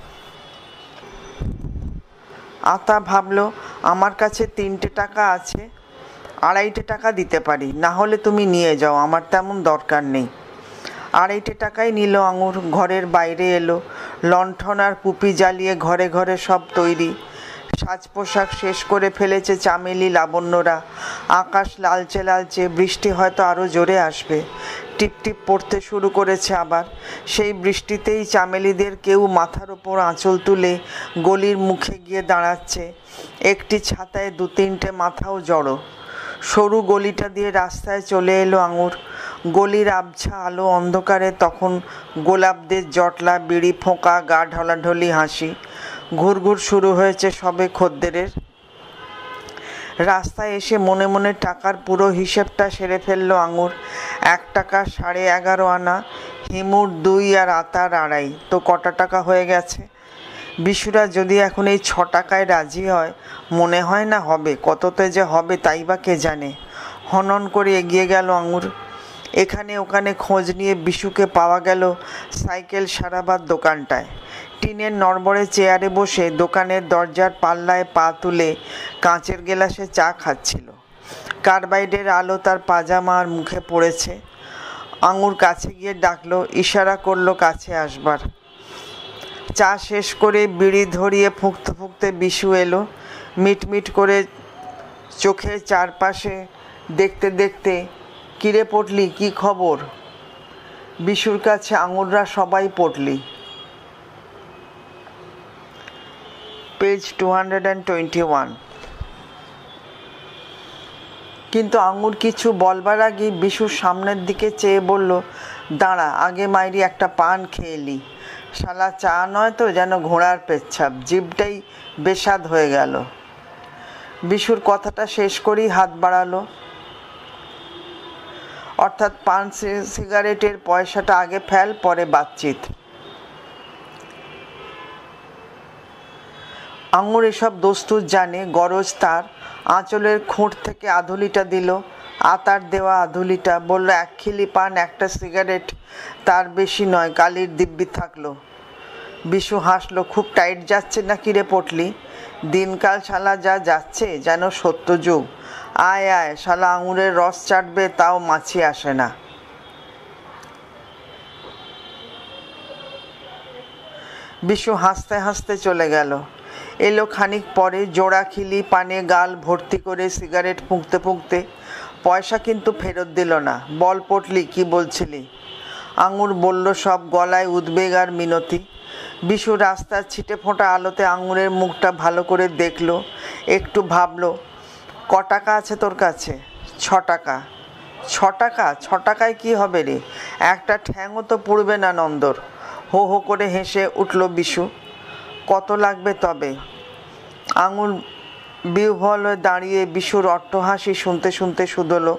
আতা ভাবলো, আমার কাছে তিনটে টাকা আছে, আড়াইটে টাকা দিতে পারি, না হলে তুমি নিয়ে যাও, আমার তেমন দরকার নেই। আড়াইটে টাকাই নিল আঙুর। ঘরের বাইরে এলো। লণ্ঠন আর পুপি জ্বালিয়ে ঘরে ঘরে সব তৈরি। সাজ পোশাক শেষ করে ফেলেছে চামেলি লাবণ্যরা। আকাশ লালচে লালচে, বৃষ্টি হয়তো আরও জোরে আসবে। টিপ টিপ পড়তে শুরু করেছে আবার। সেই বৃষ্টিতেই চামেলিদের কেউ মাথার ওপর আঁচল তুলে গলির মুখে গিয়ে দাঁড়াচ্ছে। একটি ছাতায় দু তিনটে মাথাও জড়ো। সরু গলিটা দিয়ে রাস্তায় চলে এলো আঙুর। গলির আবছা আলো অন্ধকারে তখন গোলাপদের জটলা, বিড়ি ফোঁকা, গা ঢলাঢলি হাসি। ঘুরঘুর শুরু হয়েছে সবে খদ্দেরের। রাস্তায় এসে মনে মনে টাকার পুরো হিসেবটা সেরে ফেললো আঙুর। এক টাকা সাড়ে এগারো আনা, হিমুর দুই আর আতার আড়াই, তো কটা টাকা হয়ে গেছে? বিশুরা যদি এখন এই ছ টাকায় রাজি হয়, মনে হয় না হবে। কততে যে হবে তাই বা কে জানে। হনন করে এগিয়ে গেল আঙুর। এখানে ওখানে খোঁজ নিয়ে বিশুকে পাওয়া গেল সাইকেল সারাবার দোকানটায়। টিনের নড়বড়ে চেয়ারে বসে দোকানের দরজার পাল্লায় পা তুলে কাঁচের গেলাসে চা খাচ্ছিল। কার্বাইডের আলো তার পাজামা আর মুখে পড়েছে। আঙুর কাছে গিয়ে ডাকলো, ইশারা করলো কাছে আসবার। চা শেষ করে বিড়ি ধরিয়ে ফুঁকতে ফুঁকতে বিশু এলো। মিটমিট করে চোখের চারপাশে দেখতে দেখতে, কিরে পটলি, কি খবর? বিশুর কাছে আঙুররা সবাই Potli. Page two hundred and twenty one. কিন্তু আঙুর কিছু বলবার আগেই বিশুর সামনের দিকে চেয়ে বলল, দাঁড়া, আগে মাইরি একটা পান খেয়ে নি। শালা চা নয় তো, যেন ঘোড়ার পেচ্ছাপ, জিভটাই বেস্বাদ হয়ে গেল। বিশুর কথাটা শেষ করেই হাত বাড়ালো। অর্থাৎ পান সিগারেটের পয়সাটা আগে ফেল, পরে বাতচিত। আঙুর এসব দস্তুর জানে, গরজ তার। আঁচলের খুঁট থেকে আধুলিটা দিল, আতার দেওয়া আধুলিটা, বলল, এক খিলি পান, একটা সিগারেট, তার বেশি নয়, কালির দিব্যি থাকলো। বিশু হাসলো। খুব টাইট যাচ্ছে না কি রে পটলি? দিনকাল শালা যা যাচ্ছে, যেন সত্যযুগ। আয় আয়, শালা আঙুরের রস চাটবে, তাও মাছি আসে না। বিশু হাসতে হাসতে চলে গেল। এলো খানিক পরে, জোড়া খিলি পানে গাল ভর্তি করে সিগারেট ফুঁকতে ফুঁকতে। পয়সা কিন্তু ফেরত দিল না। বল পটলি, কি বলছিলি? আঙুর বলল সব, গলায় উদ্বেগ আর মিনতি। বিশু রাস্তার ছিটে ফোঁটা আলোতে আঙুরের মুখটা ভালো করে দেখলো, একটু ভাবলো। ক টাকা আছে তোর কাছে? ছ টাকা। ছ টাকা? ছ টাকায় কি হবে রে? একটা ঠ্যাংও তো পুড়বে না নন্দর। হো হো করে হেসে উঠল বিশু। কত লাগবে তবে? আঙুর বিহ্বল হয়ে দাঁড়িয়ে বিশুর অট্টহাসি শুনতে শুনতে শুধলো,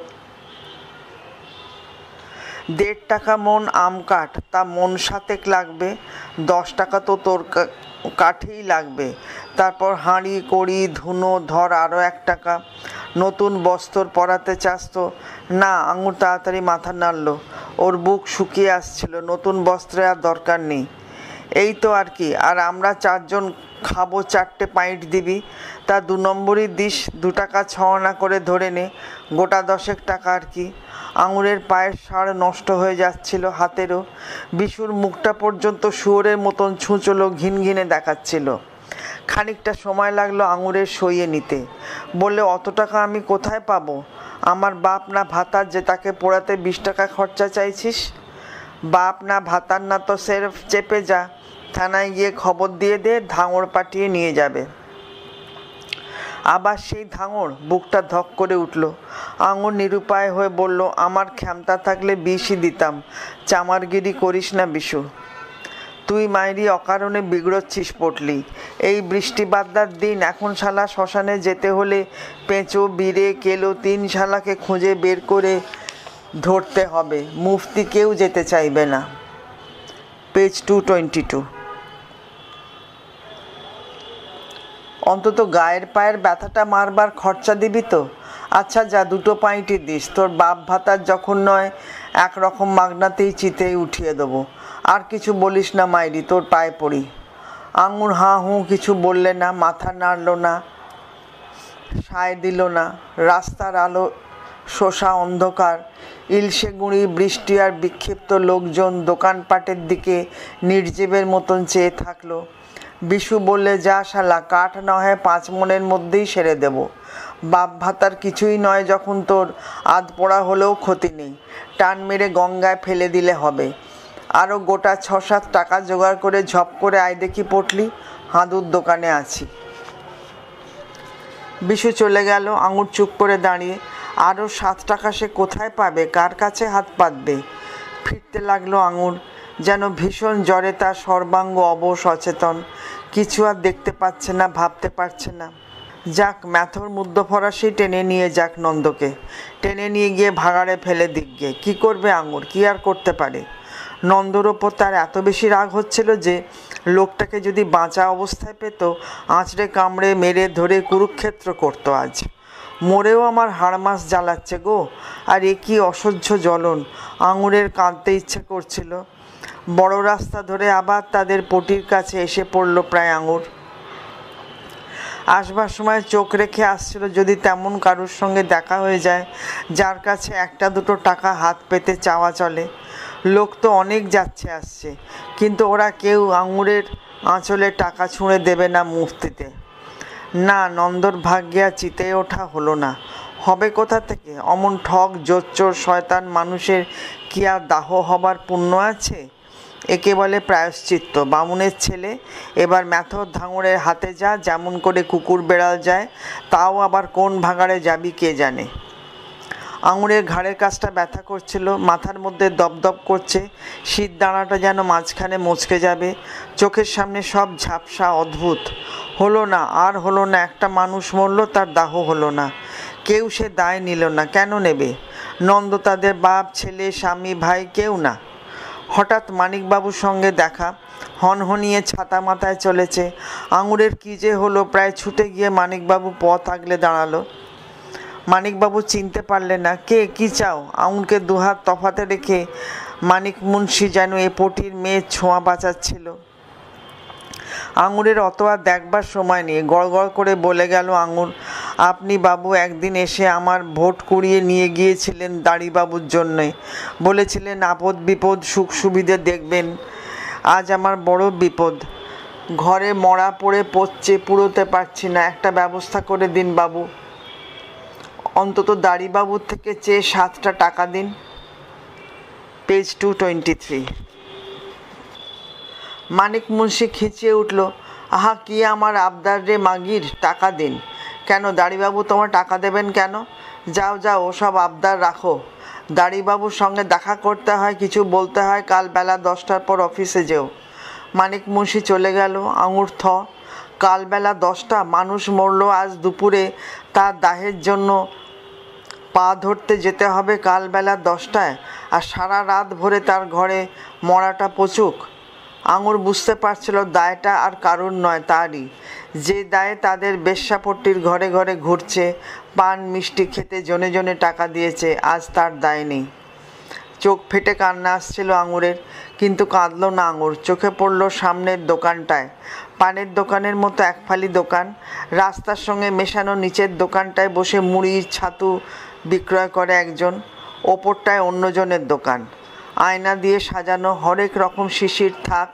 দেড় টাকা মন আম কাঠ, তা মন সাতেক লাগবে। দশ টাকা তো তোর কাঠেই লাগবে। তারপর হাঁড়ি কড়ি ধুনো ধর আরও এক টাকা। নতুন বস্ত্র পরাতে চাস তো? না। আঙুর তাড়াতাড়ি মাথা নাড়ল। ওর বুক শুকিয়ে আসছিল। নতুন বস্ত্রে আর দরকার নেই। এই তো আর কি। আর আমরা চারজন খাবো, চারটে পাইট দিবি। তা দু নম্বরই দিস, দু টাকা ছ আনা করে ধরে নে, গোটা দশেক টাকা আর কি। আঙুরের পায়ের সার নষ্ট হয়ে যাচ্ছিল, হাতেরও। বিশুর মুখটা পর্যন্ত শুয়োরের মতন ছুঁচলো, ঘিনঘিনে দেখাচ্ছিল। খানিকটা সময় লাগলো আঙুরের সইয়ে নিতে। বললে, অত টাকা আমি কোথায় পাবো? আমার বাপ না ভাতার যে তাকে পোড়াতে বিশ টাকা খরচা চাইছিস? বাপ না ভাতার না তো সেরফ চেপে যা, থানায় গিয়ে খবর দিয়ে দে, ধাঙড় পাঠিয়ে নিয়ে যাবে। আবার সেই ধাঙড়? বুকটা ধক করে উঠল। আঙুর নিরুপায় হয়ে বলল, আমার ক্ষমতা থাকলে বিষই দিতাম। চামারগিরি করিস না বিশু। তুই মাইরি অকারণে বিগড়চ্ছিস পটলি। এই বৃষ্টি বাদলার দিন এখন শালা শ্মশানে যেতে হলে পেঁচো বিড়ে কেলো তিন শালাকে খুঁজে বের করে ধরতে হবে। মুফতি কেউ যেতে চাইবে না। Page two twenty two. অন্তত গায়ের পায়ের ব্যথাটা মারবার খরচা দিবি তো? আচ্ছা যা, দুটো পাইটি দিস। তোর বাপ ভাতার যখন নয়, একরকম মাগনাতেই চিতেই উঠিয়ে দেবো। আর কিছু বলিস না মাইরি, তোর পায়ে পড়ি। আঙুর হাঁ হুঁ কিছু বললে না, মাথা নাড়ল না, সায় দিল না। রাস্তার আলো শোষা অন্ধকার, ইলশে গুঁড়ি বৃষ্টি আর বিক্ষিপ্ত লোকজন দোকানপাটের দিকে নির্জীবের মতন চেয়ে থাকলো। বিশু বললে, যা শালা, কাঠ না হয় পাঁচ মনের মধ্যেই সেরে দেব। বাপ ভাতার কিছুই নয় যখন তোর, আধ পোড়া হলেও ক্ষতি নেই। টান মেরে গঙ্গায় ফেলে দিলে হবে। আরও গোটা ছ সাত টাকা জোগাড় করে ঝপ করে আয় দেখি পটলি, হাঁদুর দোকানে আছি। বিশু চলে গেল। আঙুর চুপ করে দাঁড়িয়ে। আরও সাত টাকা সে কোথায় পাবে? কার কাছে হাত পাতবে? ফিরতে লাগলো আঙুর, যেন ভীষণ জ্বরে তার সর্বাঙ্গ অবশ, অচেতন। কিছু আর দেখতে পাচ্ছে না, ভাবতে পারছে না। যাক, ম্যাথর মুদ্দ ফরাসি টেনে নিয়ে যাক নন্দকে। টেনে নিয়ে গিয়ে ভাগাড়ে ফেলে দিকগে। কী করবে আঙুর? কী আর করতে পারে? নন্দর ওপর তার এত বেশি রাগ হচ্ছিল যে লোকটাকে যদি বাঁচা অবস্থায় পেত, আঁচড়ে কামড়ে মেরে ধরে কুরুক্ষেত্র করতো আজ। মরেও আমার হাড়মাস জ্বালাচ্ছে গো। আর এ কী অসহ্য জ্বলন! আঙুরের কাঁদতে ইচ্ছে করছিল। বড় রাস্তা ধরে আবার তাদের পটির কাছে এসে পড়ল প্রায় আঙুর। আসবার সময় চোখ রেখে আসছিল যদি তেমন কারুর সঙ্গে দেখা হয়ে যায় যার কাছে একটা দুটো টাকা হাত পেতে চাওয়া চলে। লোক তো অনেক যাচ্ছে আসছে, কিন্তু ওরা কেউ আঙুরের আঁচলে টাকা ছুঁড়ে দেবে না মুফতিতে। না, নন্দর ভাগ্যে আর চিতে ওঠা হলো না। হবে কোথা থেকে? অমন ঠক জোচ্চোর শয়তান মানুষের কি আর দাহ হবার পুণ্য আছে? একে বলে প্রায়শ্চিত্ত। বামুনের ছেলে, এবার ম্যাথর ধাঙড়ের হাতে যা, যেমন করে কুকুর বেড়াল যায়। তাও আবার কোন ভাগাড়ে যাবি কে জানে। আঙুরের ঘাড়ের কাছটা ব্যথা করছিল, মাথার মধ্যে দপদপ করছে, শীত দাঁড়াটা যেন মাঝখানে মচকে যাবে। চোখের সামনে সব ঝাপসা, অদ্ভুত। হলো না, আর হলো না। একটা মানুষ মরল, তার দাহ হলো না। কেউ সে দায় নিল না। কেন নেবে? নন্দ তাদের বাপ, ছেলে, স্বামী, ভাই কেউ না। হঠাৎ মানিকবাবুর সঙ্গে দেখা, হনহনিয়ে ছাতা মাথায় চলেছে। আঙুরের কী যে হলো, প্রায় ছুটে গিয়ে মানিকবাবু পথ আগলে দাঁড়ালো। মানিকবাবু চিনতে পারলেন না। কে, কী চাও? আঙুরকে দুহাত তফাতে রেখে মানিক মুন্সি যেন এ পটির মেয়ের ছোঁয়া বাঁচাচ্ছিল। আঙুরের অত আর দেখবার সময় নেই। গড়গড় করে বলে গেল আঙুর, আপনি বাবু একদিন এসে আমার ভোট কুড়িয়ে নিয়ে গিয়েছিলেন দাড়িবাবুর জন্যে। বলেছিলেন আপদ বিপদ সুখ সুবিধে দেখবেন। আজ আমার বড় বিপদ। ঘরে মরা পড়ে পচছে, পুরোতে পারছি না। একটা ব্যবস্থা করে দিন বাবু। অন্তত দাড়িবাবুর থেকে চেয়ে সাতটা টাকা দিন। Page two twenty three. Manik Munshi খিচিয়ে উঠল, আহা কি আমার আবদার রে মাগির, টাকা দিন। কেন দাড়িবাবু তোমার টাকা দেবেন কেন? যাও যাও, ওসব আবদার রাখো। দাড়িবাবুর সঙ্গে দেখা করতে হয়, কিছু বলতে হয়, কাল বেলা দশটার পর অফিসে যেও। মানিক মুন্সি চলে গেল। আঙুর থ। কাল বেলা দশটা? মানুষ মরল আজ দুপুরে, তার দাহের জন্য পা ধরতে যেতে হবে কাল বেলা দশটায়, আর সারা রাত ভরে তার ঘরে মরাটা পচুক। আঙুর বুঝতে পারছিল দায়টা আর কারুর নয়, তারই। যে দায়ে তাদের বেশ্যাপট্টির ঘরে ঘরে ঘুরছে, পান মিষ্টি খেতে জনে জনে টাকা দিয়েছে, আজ তার দায় নেই। চোখ ফেটে কান্না আসছিল আঙুরের, কিন্তু কাঁদল না আঙুর। চোখে পড়ল সামনের দোকানটায়, পানের দোকানের মতো একফালি দোকান। রাস্তার সঙ্গে মেশানো নিচের দোকানটায় বসে মুড়ি ছাতু বিক্রয় করে একজন, ওপরটায় অন্যজনের দোকান। আয়না দিয়ে সাজানো হরেক রকম শিশির থাক,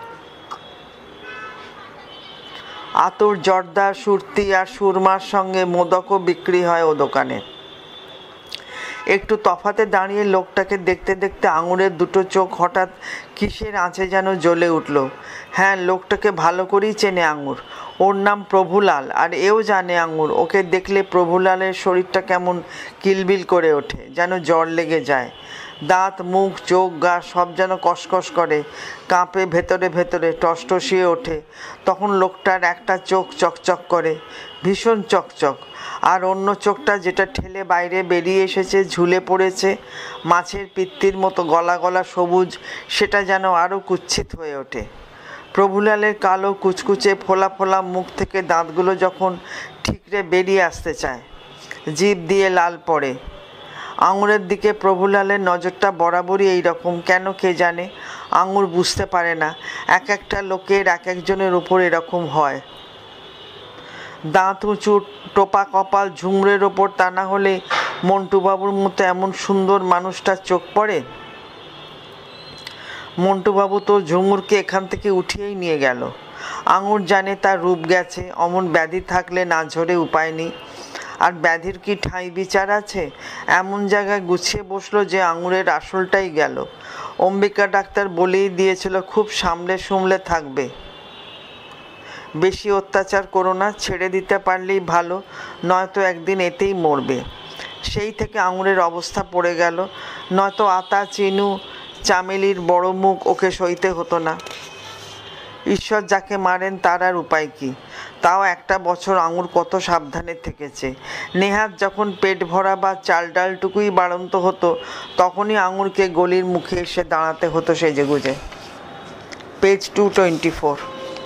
আতর, জর্দা, সুরতি আর সুরমার সঙ্গে মোদকও বিক্রি হয় ও দোকানে। একটু তফাতে দাঁড়িয়ে লোকটাকে দেখতে দেখতে আঙুরের দুটো চোখ হঠাৎ কিসের আঁচে যেন জ্বলে উঠল। হ্যাঁ, লোকটাকে ভালো করেই চেনে আঙুর। ওর নাম প্রভুলাল, আর এও জানে আঙুর ওকে দেখলে প্রভুলালের শরীরটা কেমন কিলবিল করে ওঠে, যেন জ্বর লেগে যায়। দাঁত, মুখ, চোখ, গা সব যেন কসকস করে, কাঁপে ভেতরে ভেতরে, টসটসিয়ে ওঠে। তখন লোকটার একটা চোখ চকচক করে, ভীষণ চকচক, আর অন্য চোখটা যেটা ঠেলে বাইরে বেরিয়ে এসেছে, ঝুলে পড়েছে মাছের পিত্তির মতো গলা গলা সবুজ, সেটা যেন আরও কুৎসিত হয়ে ওঠে। প্রভুলালের কালো কুচকুচে ফোলা ফোলা মুখ থেকে দাঁতগুলো যখন ঠিকরে বেরিয়ে আসতে চায়, জিভ দিয়ে লাল পড়ে। আঙুরের দিকে প্রভুলালের নজরটা বরাবরই এই রকম, কেন কে জানে। আঙুর বুঝতে পারে না, এক একটা লোকের এক একজনের উপর এরকম হয়। দাঁত উঁচু, টোপা কপাল, ঝুমড়ের ওপর, তা না হলে মন্টুবাবুর মতো এমন সুন্দর মানুষটার চোখ পড়ে? মন্টুবাবু তো ঝুমুরকে এখান থেকে উঠিয়েই নিয়ে গেল। আঙুর জানে তার রূপ গেছে, অমন ব্যাধি থাকলে না ঝরে উপায় নেই। আর ব্যাধির কি ঠাঁই বিচার আছে? এমন জায়গায় গুছিয়ে বসলো যে আঙুরের আসলটাই গেল। অম্বিকা ডাক্তার বলেই দিয়েছিল খুব সামলে সুমলে থাকবে, বেশি অত্যাচার করো না, ছেড়ে দিতে পারলেই ভালো, নয়তো একদিন এতেই মরবে। সেই থেকে আঙুরের অবস্থা পড়ে গেল, নয়তো আতা, চিনু, চামেলির বড় মুখ ওকে সইতে হতো না। ঈশ্বর যাকে মারেন তার আর উপায় কি? তাও একটা বছর আঙুর কত সাবধানে থেকেছে। নেহাত যখন পেট ভরা বা চাল ডালটুকুই বাড়ন্ত হতো, তখনই আঙুরকে গলির মুখে এসে দাঁড়াতে হতো সেজেগুজে। Page two twenty four.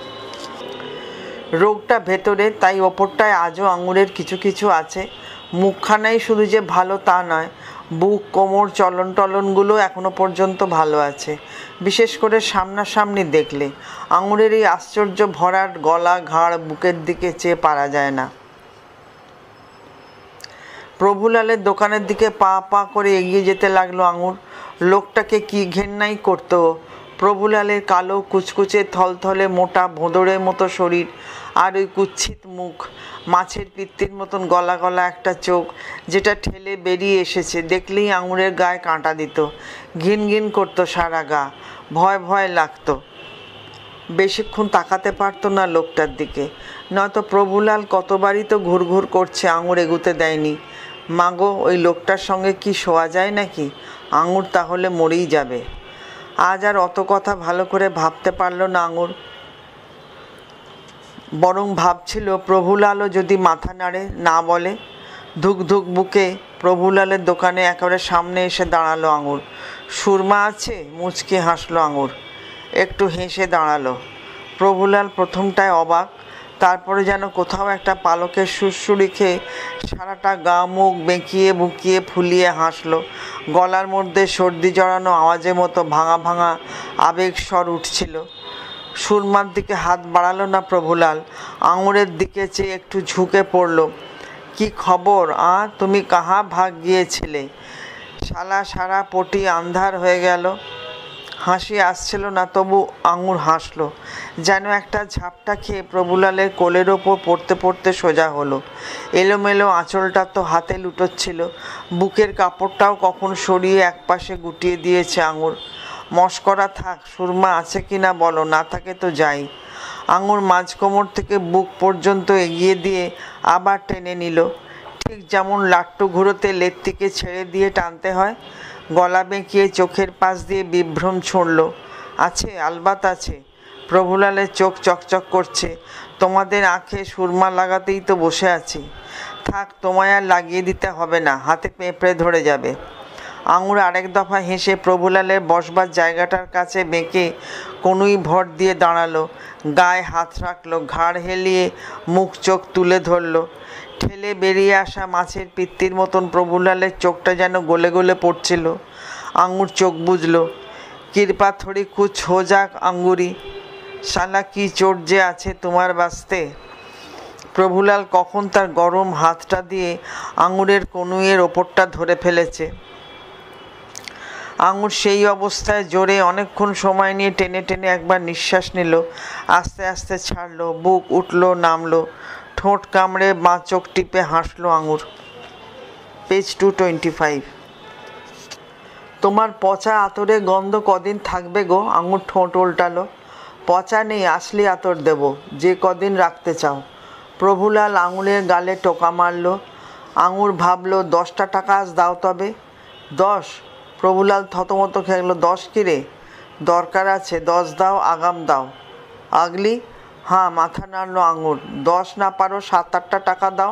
রোগটা ভেতরে, তাই ওপরটায় আজও আঙুরের কিছু কিছু আছে। মুখখানাই শুধু যে ভালো তা নয়, বুক, কোমর, চলন টলনগুলো এখনো পর্যন্ত ভালো আছে। বিশেষ করে সামনাসামনি দেখলে আঙুরের এই আশ্চর্য ভরাট গলা, ঘাড়, বুকের দিকে চেয়ে পারা যায় না। প্রভুলালের দোকানের দিকে পা পা করে এগিয়ে যেতে লাগলো আঙুর। লোকটাকে কি ঘেন্নাই করতো। প্রভুলালের কালো কুচকুচে থলথলে মোটা ভোঁদড়ের মতো শরীর, আর ওই কুৎসিত মুখ, মাছের পিত্তির মতন গলা গলা একটা চোখ, যেটা ঠেলে বেরিয়ে এসেছে, দেখলেই আঙুরের গায়ে কাঁটা দিত, ঘিন ঘিন করতো সারা গা, ভয় ভয় লাগতো। বেশিক্ষণ তাকাতে পারতো না লোকটার দিকে, নয়তো প্রভুলাল কতবারই তো ঘুরঘুর করছে, আঙুর এগুতে দেয়নি। মাগো, ওই লোকটার সঙ্গে কি শোয়া যায় নাকি? আঙুর তাহলে মরেই যাবে। আজ আর অত কথা ভালো করে ভাবতে পারল না আঙুর, বরং ভাবছিল প্রভুলালও যদি মাথা নাড়ে, না বলে। ধুক ধুক বুকে প্রভুলালের দোকানে একেবারে সামনে এসে দাঁড়ালো আঙুর। সুরমা আছে? মুচকি হাসলো আঙুর। একটু হেসে দাঁড়ালো। প্রভুলাল প্রথমটায় অবাক, তারপরে যেন কোথাও একটা পালকের সুরসুরি খেয়ে সারাটা গা মুখ বেঁকিয়ে বুকিয়ে ফুলিয়ে হাসলো। গলার মধ্যে সর্দি জড়ানো আওয়াজের মতো ভাঙা ভাঙা আবেগ স্বর উঠছিল। সুরমার দিকে হাত বাড়ালো না প্রভুলাল, আঙুরের দিকে চেয়ে একটু ঝুঁকে পড়ল। কি খবর আ? তুমি কাহা ভাগ গিয়েছিলে? শালা সারা পটি আন্ধার হয়ে গেল। হাসি আসছিল না, তবু আঙুর হাসলো। যেন একটা ঝাপটা খেয়ে প্রভুলালের কোলের ওপর পড়তে পড়তে সোজা হলো। এলোমেলো আঁচলটা তো হাতে লুটোচ্ছিল, বুকের কাপড়টাও কখন সরিয়ে একপাশে গুটিয়ে দিয়েছে আঙুর। মস্করা থাক, সুরমা আছে কি না বলো, না থাকে তো যাই। আঙুর মাঝ কোমর থেকে বুক পর্যন্ত এগিয়ে দিয়ে আবার টেনে নিল, ঠিক যেমন লাট্টু ঘুরোতে লেত্তিকে ছেড়ে দিয়ে টানতে হয়। গলা বেঁকিয়ে চোখের পাশ দিয়ে বিভ্রম ছুঁড়ল। আছে, আলবাত আছে। প্রভুলালের চোখ চকচক করছে। তোমাদের আঁখে সুরমা লাগাতেই তো বসে আছি। থাক, তোমায় আর লাগিয়ে দিতে হবে না, হাতে পেঁপড়ে ধরে যাবে। আঙুর আরেক দফা হেসে প্রভুলালের বসবার জায়গাটার কাছে বেঁকে কনুই ভর দিয়ে দাঁড়ালো, গায়ে হাত রাখলো, ঘাড় হেলিয়ে মুখ চোখ তুলে ধরল। ঠেলে বেরিয়ে আসা মাছের পিত্তির মতন প্রভুলালের চোখটা যেন গলে গলে পড়ছিল। আঙুর চোখ বুঝল। কৃপা থোড়ি কুছ হো যাক আঙ্গুরি, শালা কি চোট যে আছে তোমার বাস্তে। প্রভুলাল কখন তার গরম হাতটা দিয়ে আঙুরের কনুইয়ের ওপরটা ধরে ফেলেছে। আঙুর সেই অবস্থায় জোরে অনেকক্ষণ সময় নিয়ে টেনে টেনে একবার নিঃশ্বাস নিল, আস্তে আস্তে ছাড়লো, বুক উঠলো নামলো, ঠোঁট কামড়ে বাঁ চোখ টিপে হাসলো Angur. Page two twenty five. তোমার পচা আতরের গন্ধ কদিন থাকবে গো? আঙুর ঠোঁট উল্টালো। পচা নেই, আসলি আতর দেব, যে কদিন রাখতে চাও। প্রভুলাল আঙুরের গালে টোকা মারল। আঙুর ভাবলো, দশটা টাকা আজ দাও তবে। দশ? প্রভুলাল থতমত খেয়ে গেল। দশ কিরে? দরকার আছে, দশ দাও, আগাম দাও। আগলি? হ্যাঁ, মাথা নাড়ল আঙুর। দশ না পারো সাত আটটা টাকা দাও।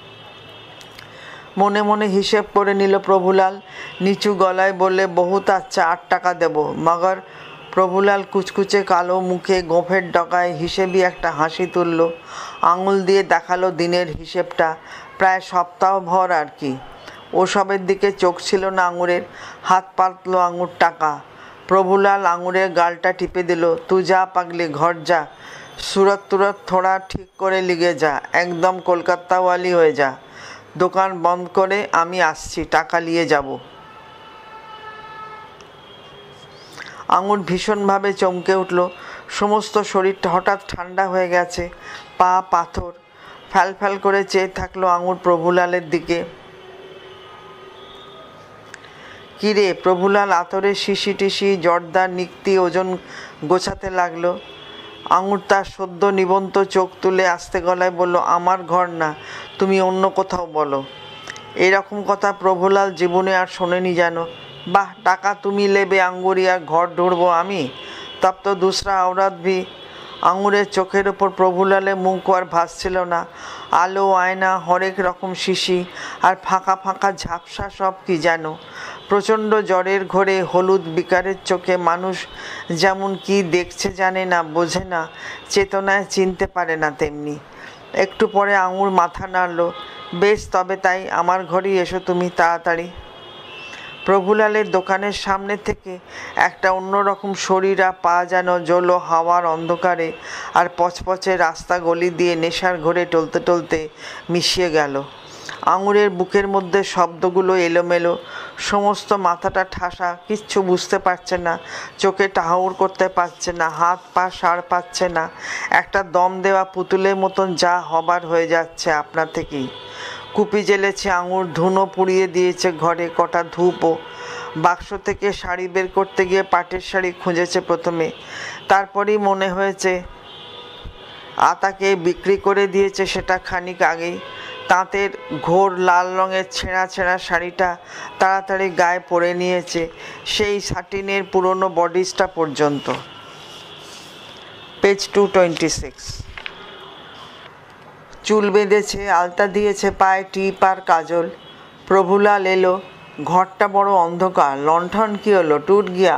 মনে মনে হিসেব করে নিল প্রভুলাল, নিচু গলায় বললে, বহুত আচ্ছা, আট টাকা দেব মগর। প্রভুলাল কুচকুচে কালো মুখে গোঁফের ডগায় হিসেবি একটা হাসি তুলল, আঙুল দিয়ে দেখালো দিনের হিসেবটা, প্রায় সপ্তাহভর আর কি। ওসবের দিকে চোখ ছিল না আঙুরের। হাত পাতলো আঙুর টাকা। প্রভুলাল আঙুরের গালটা টিপে দিল। তু যা পাগলি, ঘর যা, সুরত তুরত থোড়া ঠিক করে লিগে যা, একদম কলকাতাওয়ালি হয়ে যা। দোকান বন্ধ করে আমি আসছি, টাকা নিয়ে যাব। আঙুর ভীষণভাবে চমকে উঠল। সমস্ত শরীরটা হঠাৎ ঠান্ডা হয়ে গেছে, পা পাথর। ফ্যাল ফ্যাল করে চেয়ে থাকলো আঙুর প্রভুলালের দিকে। কিরে? প্রভুলাল আতরের শিশি টিসি জর্দার নিক্তি ওজন গোছাতে লাগলো। আঙুর তার সদ্য নিবন্ত চোখ তুলে আস্তে গলায় বলল, আমার ঘর না, তুমি অন্য কোথাও বলো। এরকম কথা প্রভুলাল জীবনে আর শোনেনি যেন। বাহ, টাকা তুমি লেবে আঙ্গুরি আর ঘর ঢুড়বো আমি? তব তো দুসরা औरत भी। আঙুরের চোখের ওপর প্রভুলালের মুখ আর ভাসছিল না। আলো, আয়না, হরেক রকম শিশি আর ফাঁকা ফাঁকা ঝাপসা সব কি যেন। প্রচণ্ড জ্বরের ঘোরে হলুদ বিকারের চোখে মানুষ যেমন কি দেখছে জানে না, বোঝে না, চেতনায় চিনতে পারে না, তেমনি। একটু পরে আঙুর মাথা নাড়ল। বেশ, তবে তাই, আমার ঘরেই এসো তুমি তাড়াতাড়ি। প্রভুলালের দোকানের সামনে থেকে একটা অন্যরকম শরীরা পা যেন জলো হাওয়ার অন্ধকারে আর পচপচে রাস্তা গলি দিয়ে নেশার ঘোরে টলতে টলতে মিশিয়ে গেল। আঙুরের বুকের মধ্যে শব্দগুলো এলোমেলো, সমস্ত মাথাটা ঠাসা, কিচ্ছু বুঝতে পারছে না, চোখে টাহুর করতে পারছে না, হাত পা সাড় পাচ্ছে না, একটা দম দেওয়া পুতুলের মতন যা হবার হয়ে যাচ্ছে আপনা থেকেই। কুপি জ্বেলেছে আঙুর, ধুনো পুড়িয়ে দিয়েছে ঘরে, কটা ধূপও। বাক্স থেকে শাড়ি বের করতে গিয়ে পাটের শাড়ি খুঁজেছে প্রথমে, তারপরেই মনে হয়েছে আতাকে বিক্রি করে দিয়েছে সেটা খানিক আগেই। তাঁতের ঘোর লাল রঙের ছেঁড়া ছেঁড়া শাড়িটা তাড়াতাড়ি গায়ে পরে নিয়েছে, সেই সাটিনের পুরনো বডিসটা পর্যন্ত। Page two twenty six. চুল বেঁধেছে, আলতা দিয়েছে পায়ে টিপ আর কাজল। প্রভুলাল এলো। ঘরটা বড় অন্ধকার। লণ্ঠন কী হলো, টুট গিয়া?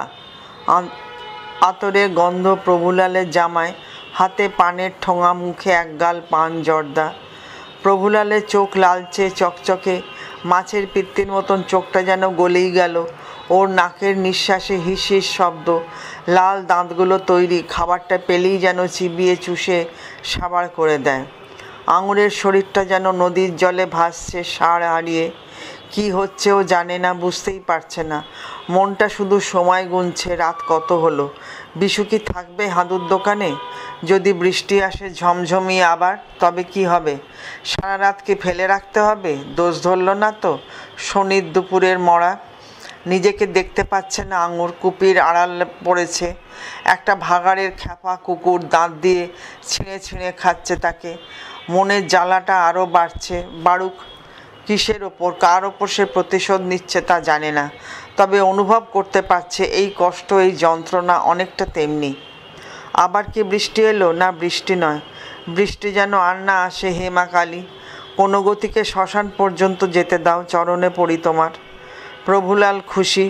আতরের গন্ধ প্রভুলালের জামায়, হাতে পানের ঠোঙা, মুখে একগাল পান জর্দা। প্রভুলালের চোখ লালচে চকচকে, মাছের পিত্তির মতন চোখটা যেন গলেই গেল। ওর নাকের নিঃশ্বাসে হিস হিস শব্দ। লাল দাঁতগুলো তৈরি, খাবারটা পেলেই যেন চিবিয়ে চুষে সাবার করে দেয়। আঙুরের শরীরটা যেন নদীর জলে ভাসছে সার হারিয়ে। কি হচ্ছে ও জানে না, বুঝতেই পারছে না। মনটা শুধু সময় গুনছে, রাত কত হলো। বিশু কি থাকবে হাঁদুর দোকানে? যদি বৃষ্টি আসে ঝমঝমিয়ে আবার, তবে কি হবে? সারা রাত কি ফেলে রাখতে হবে? দোষ ধরল না তো শনির দুপুরের মরা? নিজেকে দেখতে পাচ্ছে না। আঙুর কুপির আড়াল পড়েছে। একটা ভাগাড়ের খ্যাপা কুকুর দাঁত দিয়ে ছিঁড়ে ছিঁড়ে খাচ্ছে তাকে। মনের জ্বালাটা আরও বাড়ছে। বাড়ুক। কিসের ওপর, কার ওপর সে প্রতিশোধ নিচ্ছে তা জানে না, তবে অনুভব করতে পারছে এই কষ্ট, এই যন্ত্রণা অনেকটা তেমনি। আবার কি বৃষ্টি এলো? না, বৃষ্টি নয়। বৃষ্টি যেন আর না আসে। হে মা কালী, কোনো গতিকে শ্মশান পর্যন্ত যেতে দাও, চরণে পড়ি তোমার। প্রভুলাল খুশি।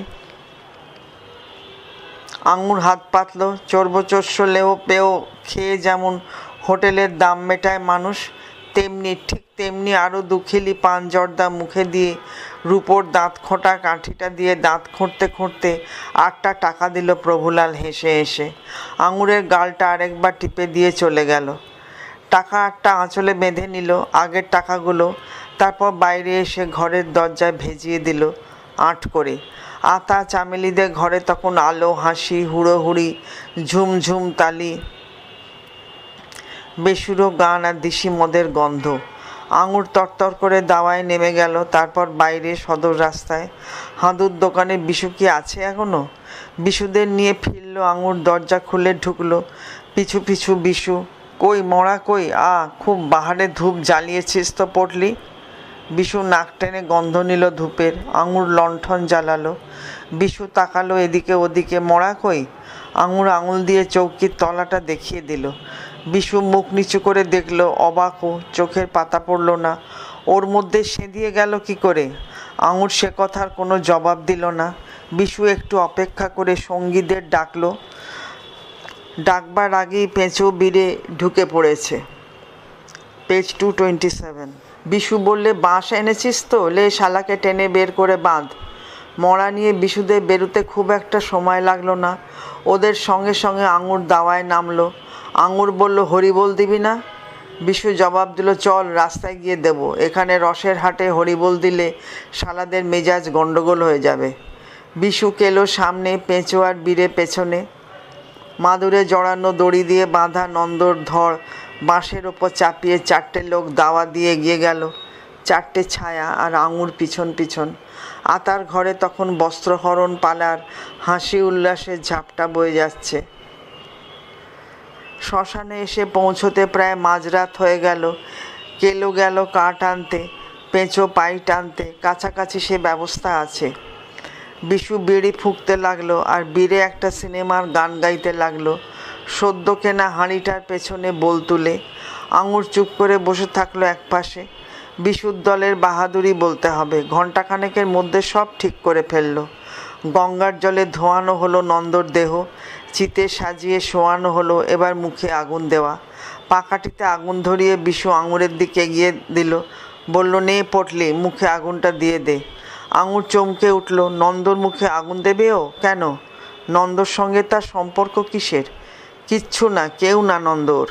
আঙুর হাত পাতল। চর্বচস্য লেও পেও খেয়ে যেমন হোটেলের দাম মেটায় মানুষ, তেমনি ঠিক তেমনি আরও দুখিলি পান জর্দা মুখে দিয়ে রূপোর দাঁত খোঁটা কাঠিটা দিয়ে দাঁত খুঁড়তে খুঁড়তে আটটা টাকা দিল প্রভুলাল হেসে হেসে। আঙুরের গালটা আরেকবার টিপে দিয়ে চলে গেল। টাকা আটটা আঁচলে বেঁধে নিল, আগের টাকাগুলো। তারপর বাইরে এসে ঘরের দরজায় ভেজিয়ে দিল আঁট করে। আতা চামেলিদের ঘরে তখন আলো, হাসি, হুড়োহুড়ি, ঝুমঝুম তালি, বেসুরো গান আর দিশি মদের গন্ধ। আঙুর তরতর করে দাওয়ায় নেমে গেল। তারপর বাইরে সদর রাস্তায়। হাঁদুর দোকানে বিশু কি আছে এখনো? বিশুদের নিয়ে ফিরল আঙুর। দরজা খুলে ঢুকলো পিছু পিছু বিশু। কই মরা কই? আ খুব বাহারে ধূপ জ্বালিয়েছিস তো পটলি। বিশু নাক টেনে গন্ধ নিল ধূপের। আঙুর লণ্ঠন জ্বালালো। বিশু তাকালো এদিকে ওদিকে। মরা কই? আঙুর আঙুল দিয়ে চৌকির তলাটা দেখিয়ে দিল। বিশু মুখ নিচু করে দেখল, অবাকও। চোখের পাতা পড়ল না। ওর মধ্যে সেঁধিয়ে গেল কি করে? আঙুর সে কথার কোনো জবাব দিল না। বিশু একটু অপেক্ষা করে সঙ্গীদের ডাকলো। ডাকবার আগেই পেঁচো বিড়ে ঢুকে পড়েছে। Page two twenty seven. Bishu বললে, বাঁশ এনেছিস তো? লে শালাকে টেনে বের করে বাঁধ। মরা নিয়ে বিশুদের বেরোতে খুব একটা সময় লাগলো না। ওদের সঙ্গে সঙ্গে আঙুর দাওয়ায় নামলো। আঙুর বলল, হরিবোল দিবি না? বিশু জবাব দিল, চল রাস্তায় গিয়ে দেব। এখানে রসের হাটে হরিবোল দিলে শালাদের মেজাজ গণ্ডগোল হয়ে যাবে। বিশু কেলো সামনে, পেঁচো আর বিড়ে পেছনে। মাদুরে জড়ানো দড়ি দিয়ে বাঁধা নন্দর ধর বাঁশের ওপর চাপিয়ে চারটে লোক দাওয়া দিয়ে এগিয়ে গেল। চারটে ছায়া আর আঙুর পিছন পিছন। আতার ঘরে তখন বস্ত্রহরণ পালার হাসি উল্লাসের ঝাপটা বয়ে যাচ্ছে। শ্মশানে এসে পৌঁছতে প্রায় মাঝরাত হয়ে গেল। কেলো গেল কাঠ আনতে, পেঁচো পাই টানতে। কাছাকাছি সে ব্যবস্থা আছে। বিশু বিড়ি ফুঁকতে লাগলো আর বীরে একটা সিনেমার গান গাইতে লাগলো, সদ্য কেনা হাঁড়িটার পেছনে বোল তুলে। আঙুর চুপ করে বসে থাকলো একপাশে। বিশুর দলের বাহাদুরি বলতে হবে। ঘণ্টাখানেকের মধ্যে সব ঠিক করে ফেললো। গঙ্গার জলে ধোয়ানো হলো নন্দর দেহ। চিতে সাজিয়ে শোয়ানো হলো। এবার মুখে আগুন দেওয়া। পাকাটিতে আগুন ধরিয়ে বিশু আঙুরের দিকে এগিয়ে দিল। বলল, নে পটলি, মুখে আগুনটা দিয়ে দে। আঙুর চমকে উঠল। নন্দর মুখে আগুন দেবে ও? কেন? নন্দর সঙ্গে তার সম্পর্ক কিসের? কিচ্ছু না, কেউ না নন্দর।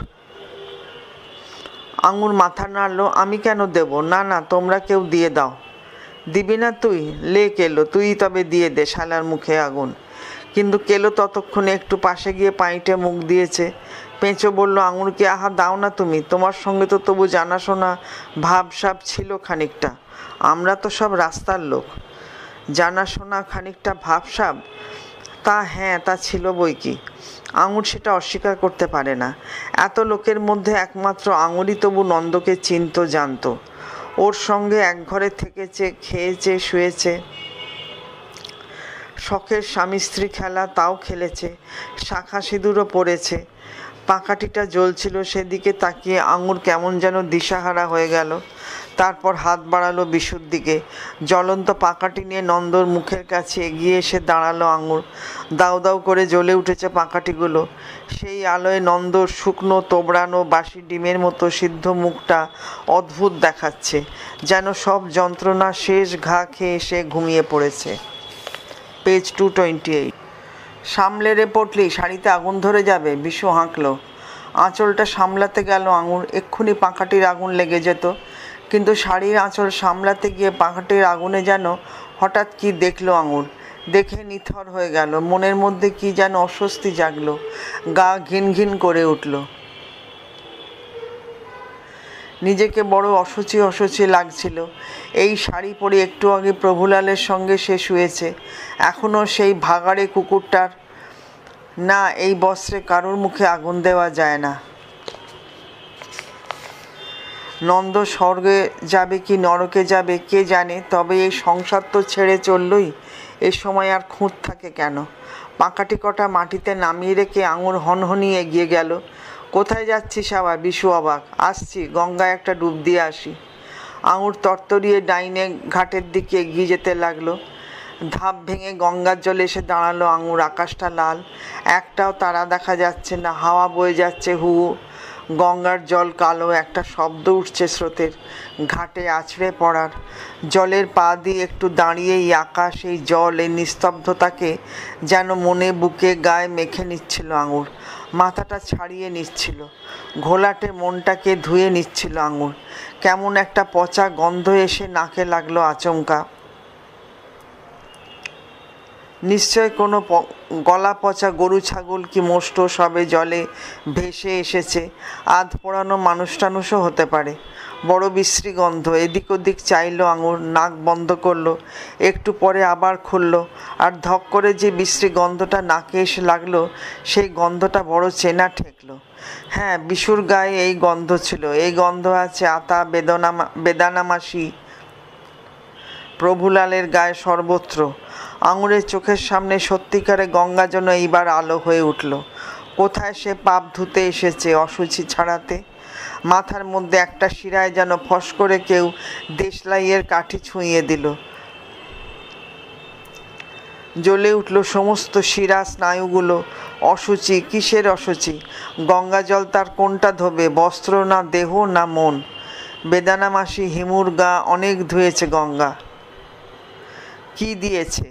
আঙুর মাথা নাড়ল। আমি কেন দেব? না না, তোমরা কেউ দিয়ে দাও। দিবি না তুই? লে কেলো, তুই তবে দিয়ে দে শালার মুখে আগুন। কিন্তু কেলো ততক্ষণে একটু পাশে গিয়ে পাইটে মুখ দিয়েছে। পেঁচো বলল, আঙুরকে আহা দাও না তুমি। তোমার সঙ্গে তো তবু জানাশোনা ভাবসাব ছিল খানিকটা। আমরা তো সব রাস্তার লোক। জানাশোনা খানিকটা ভাবসাব? তা হ্যাঁ, তা ছিল বই কি। আঙুর সেটা অস্বীকার করতে পারে না। এত লোকের মধ্যে একমাত্র আঙুরই তবু নন্দকে চিনত, জানত। ওর সঙ্গে এক ঘরে থেকেছে, খেয়েছে, শুয়েছে। শখের স্বামী স্ত্রী খেলা তাও খেলেছে। শাখা সিঁদুরও পড়েছে। পাখাটিটা জ্বলছিল, সেদিকে তাকিয়ে আঙুর কেমন যেন দিশাহারা হয়ে গেল। তারপর হাত বাড়ালো বিশুর দিকে। জ্বলন্ত পাখাটি নিয়ে নন্দর মুখের কাছে এগিয়ে এসে দাঁড়ালো আঙুর। দাউ দাউ করে জ্বলে উঠেছে পাখাটিগুলো। সেই আলোয় নন্দর শুকনো তোবড়ানো বাসি ডিমের মতো সিদ্ধ মুখটা অদ্ভুত দেখাচ্ছে, যেন সব যন্ত্রণা শেষ ঘা খেয়ে সে ঘুমিয়ে পড়েছে। Page two twenty eight. সামলে রে পটলি, শাড়িতে আগুন ধরে যাবে। বিশু হাঁকল। আঁচলটা সামলাতে গেল আঙুর। এক্ষুনি পাখাটির আগুন লেগে যেত, কিন্তু শাড়ির আঁচল সামলাতে গিয়ে পাখাটির আগুনে যেন হঠাৎ কি দেখলো আঙুর। দেখে নিথর হয়ে গেল। মনের মধ্যে কি যেন অস্বস্তি জাগলো, গা ঘিন ঘিন করে উঠল। নিজেকে বড় অসুচি অসুচি লাগছিল। এই শাড়ি পরে একটু আগে প্রভুলালের সঙ্গে সে শুয়েছে। এখনও সেই ভাগাড়ে কুকুরটার। না, এই বস্ত্রে কারোর মুখে আগুন দেওয়া যায় না। নন্দ স্বর্গে যাবে কি নরকে যাবে কে জানে, তবে এই সংসার তো ছেড়ে চললই। এ সময় আর খুঁত থাকে কেন? পাখাটি কটা মাটিতে নামিয়ে রেখে আঙুর হনহনিয়ে এগিয়ে গেল। কোথায় যাচ্ছিস আবার? বিশু অবাক। আসছি, গঙ্গায় একটা ডুব দিয়ে আসি। আঙুর তরতরিয়ে ডাইনে ঘাটের দিকে এগিয়ে যেতে লাগলো। ধাপ ভেঙে গঙ্গার জলে এসে দাঁড়ালো আঙুর। আকাশটা লাল, একটাও তারা দেখা যাচ্ছে না। হাওয়া বয়ে যাচ্ছে হু। গঙ্গার জল কালো। একটা শব্দ উঠছে স্রোতের, ঘাটে আছড়ে পড়ার। জলের পা দিয়ে একটু দাঁড়িয়েই আকাশ, এই জল, এই নিস্তব্ধতাকে যেন মনে বুকে গায়ে মেখে নিচ্ছিল আঙুর। মাথাটা ছাড়িয়ে নিচ্ছিল, ঘোলাটে মনটাকে ধুয়ে নিচ্ছিল আঙুর। কেমন একটা পচা গন্ধ এসে নাকে লাগলো আচমকা। নিশ্চয় কোনো গলা পচা গরু ছাগল কি মোষ্ট সবে জলে ভেসে এসেছে। আধ পোড়ানো মানুষ টানুষও হতে পারে। বড় বিশ্রী গন্ধ। এদিক ওদিক চাইল আঙুর, নাক বন্ধ করলো। একটু পরে আবার খুললো, আর ধক করে যে বিশ্রী গন্ধটা নাকে এসে লাগলো, সেই গন্ধটা বড় চেনা ঠেকলো। হ্যাঁ, বিশুর গায়ে এই গন্ধ ছিল। এই গন্ধ আছে আতা, বেদনা বেদানামাসি, প্রভুলালের গায়ে সর্বত্র। আঙুরের চোখের সামনে সত্যিকারে গঙ্গা যেন এইবার আলো হয়ে উঠল। কোথায় সে পাপ ধুতে এসেছে, অশুচি ছাড়াতে? মাথার মধ্যে একটা শিরায় যেন ফস করে কেউ দেশলাইয়ের কাঠি ছুঁয়ে দিল। জ্বলে উঠল সমস্ত শিরা, স্নায়ুগুলো। অশুচি, কিসের অশুচি? গঙ্গা জল তার কোনটা ধোবে? বস্ত্র না দেহ না মন? বেদানামাসি হিমুর গা অনেক ধুয়েছে গঙ্গা। কি দিয়েছে?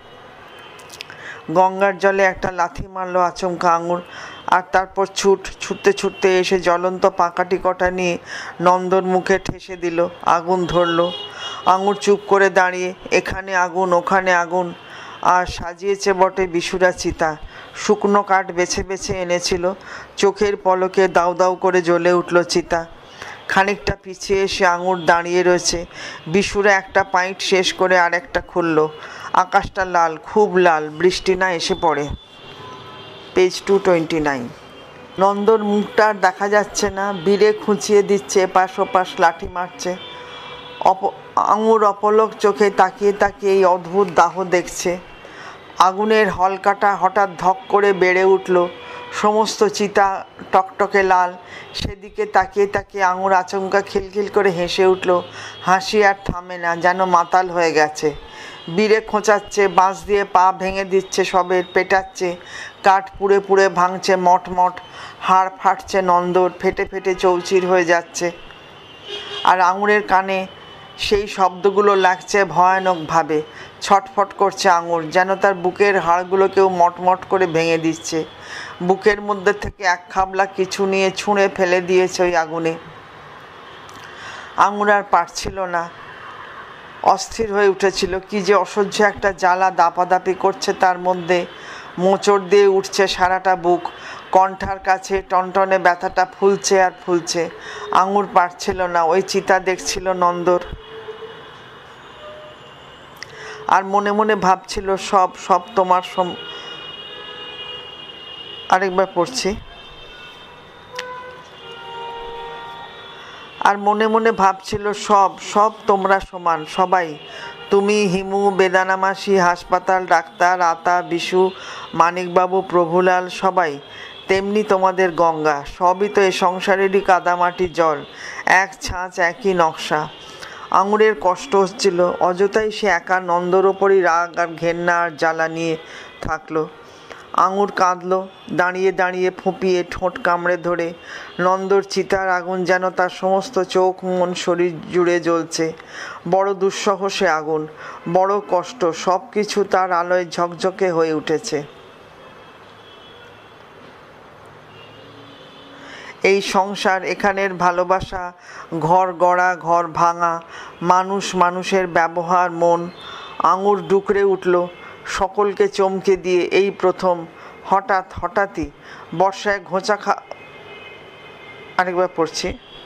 গঙ্গার জলে একটা লাথি মারল আচমকা আঙুর, আর তারপর ছুট ছুটতে ছুটতে এসে জ্বলন্ত পাখাটি কটা নিয়ে নন্দর মুখে ঠেসে দিল। আগুন ধরল। আঙুর চুপ করে দাঁড়িয়ে। এখানে আগুন, ওখানে আগুন, আর সাজিয়েছে বটে বিশুরা চিতা। শুকনো কাঠ বেছে বেছে এনেছিল। চোখের পলকে দাউ দাউ করে জ্বলে উঠল চিতা। খানিকটা পিছিয়ে এসে আঙুর দাঁড়িয়ে রয়েছে। বিশুরা একটা পাইট শেষ করে আর একটা খুলল। আকাশটা লাল, খুব লাল। বৃষ্টি না এসে পড়ে। Page two twenty nine. নন্দর মুখটা আর দেখা যাচ্ছে না। বীরে খুঁচিয়ে দিচ্ছে, এপাশ ওপাশ লাঠি মারছে। অপ আঙুর অপলক চোখে তাকিয়ে তাকিয়ে এই অদ্ভুত দাহ দেখছে। আগুনের হলকাটা হঠাৎ ধক করে বেড়ে উঠল। সমস্ত চিতা টকটকে লাল। সেদিকে তাকিয়ে তাকিয়ে আঙুর আচমকা খিলখিল করে হেসে উঠল। হাসি আর থামে না, যেন মাতাল হয়ে গেছে। বীরে খোঁচাচ্ছে, বাঁশ দিয়ে পা ভেঙে দিচ্ছে সবের, পেটাচ্ছে, কাঠ পুড়ে পুড়ে ভাঙছে মট মট। হাড় ফাটছে নন্দর, ফেটে ফেটে চৌচির হয়ে যাচ্ছে। আর আঙুরের কানে সেই শব্দগুলো লাগছে ভয়ানকভাবে। ছটফট করছে আঙুর, যেন তার বুকের হাড়গুলো কেউ মটমট করে ভেঙে দিচ্ছে। বুকের মধ্যে থেকে এক খাবলা কিছু নিয়ে ছুঁড়ে ফেলে দিয়েছে ওই আগুনে। আঙুর আর পারছিল না, অস্থির হয়ে উঠেছিল। কি যে অসহ্য একটা জ্বালা দাপাদাপি করছে তার মধ্যে। মোচড় দিয়ে উঠছে সারাটা বুক। কণ্ঠার কাছে টনটনে ব্যথাটা ফুলছে আর ফুলছে। আঙুর পারছিল না। ওই চিতা দেখছিল নন্দর, আর মনে মনে ভাবছিল সব সব তোমার সম আরেকবার পড়ছি। আর মনে মনে ভাবছিল সব সব তোমরা সমান, সবাই। তুমি, হিমু, বেদানামাসি, হাসপাতাল, ডাক্তার, আতা, বিশু, মানিকবাবু, প্রভুলাল, সবাই। তেমনি তোমাদের গঙ্গা, সবই তো এ সংসারেরই কাদামাটি জল, এক ছাঁচ একই নকশা। আঙুরের কষ্ট হচ্ছিল, অযথাই সে একা নন্দর ওপরই রাগ আর ঘেন্না আর জ্বালা নিয়ে থাকলো। আঙুর কাঁদল, দাঁড়িয়ে দাঁড়িয়ে ফুঁপিয়ে ঠোঁট কামড়ে ধরে। নন্দর চিতার আগুন যেন তার সমস্ত চোখ মন শরীর জুড়ে জ্বলছে। বড় দুঃসহ সে আগুন, বড় কষ্ট, সব কিছু তার আলোয় ঝকঝকে হয়ে উঠেছে। এই সংসার, এখানের ভালোবাসা, ঘর গড়া ঘর ভাঙা, মানুষ মানুষের ব্যবহার, মন। আঙুর ডুকরে উঠল, সকলকে চমকে দিয়ে। এই প্রথম হঠাৎ হঠাৎই বর্ষায় ঘোঁচা খা আরেকবার পড়ছি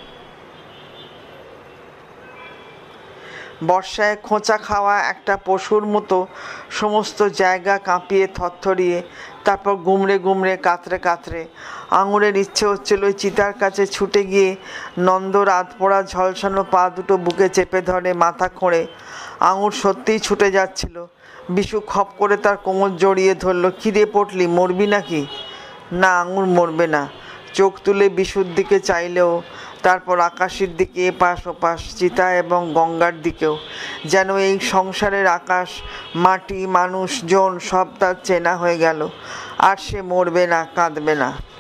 বর্ষায় খোঁচা খাওয়া একটা পশুর মতো সমস্ত জায়গা কাঁপিয়ে থরথরিয়ে, তারপর গুমড়ে গুমড়ে কাতরে কাতরে। আঙুরের ইচ্ছে হচ্ছিল ওই চিতার কাছে ছুটে গিয়ে নন্দর আধপোড়া ঝলসানো পা দুটো বুকে চেপে ধরে মাথা খোঁড়ে। আঙুর সত্যিই ছুটে যাচ্ছিল। বিশু খপ করে তার কোমর জড়িয়ে ধরল। কিরে পটলি, মরবি নাকি? না, আঙুর মরবে না। চোখ তুলে বিশুর দিকে চাইলেও, তারপর আকাশের দিকে, এপাশ ওপাশ, চিতা এবং গঙ্গার দিকেও। যেন এই সংসারের আকাশ, মাটি, মানুষ, জন সব তার চেনা হয়ে গেল। আর সে মরবে না, কাঁদবে না।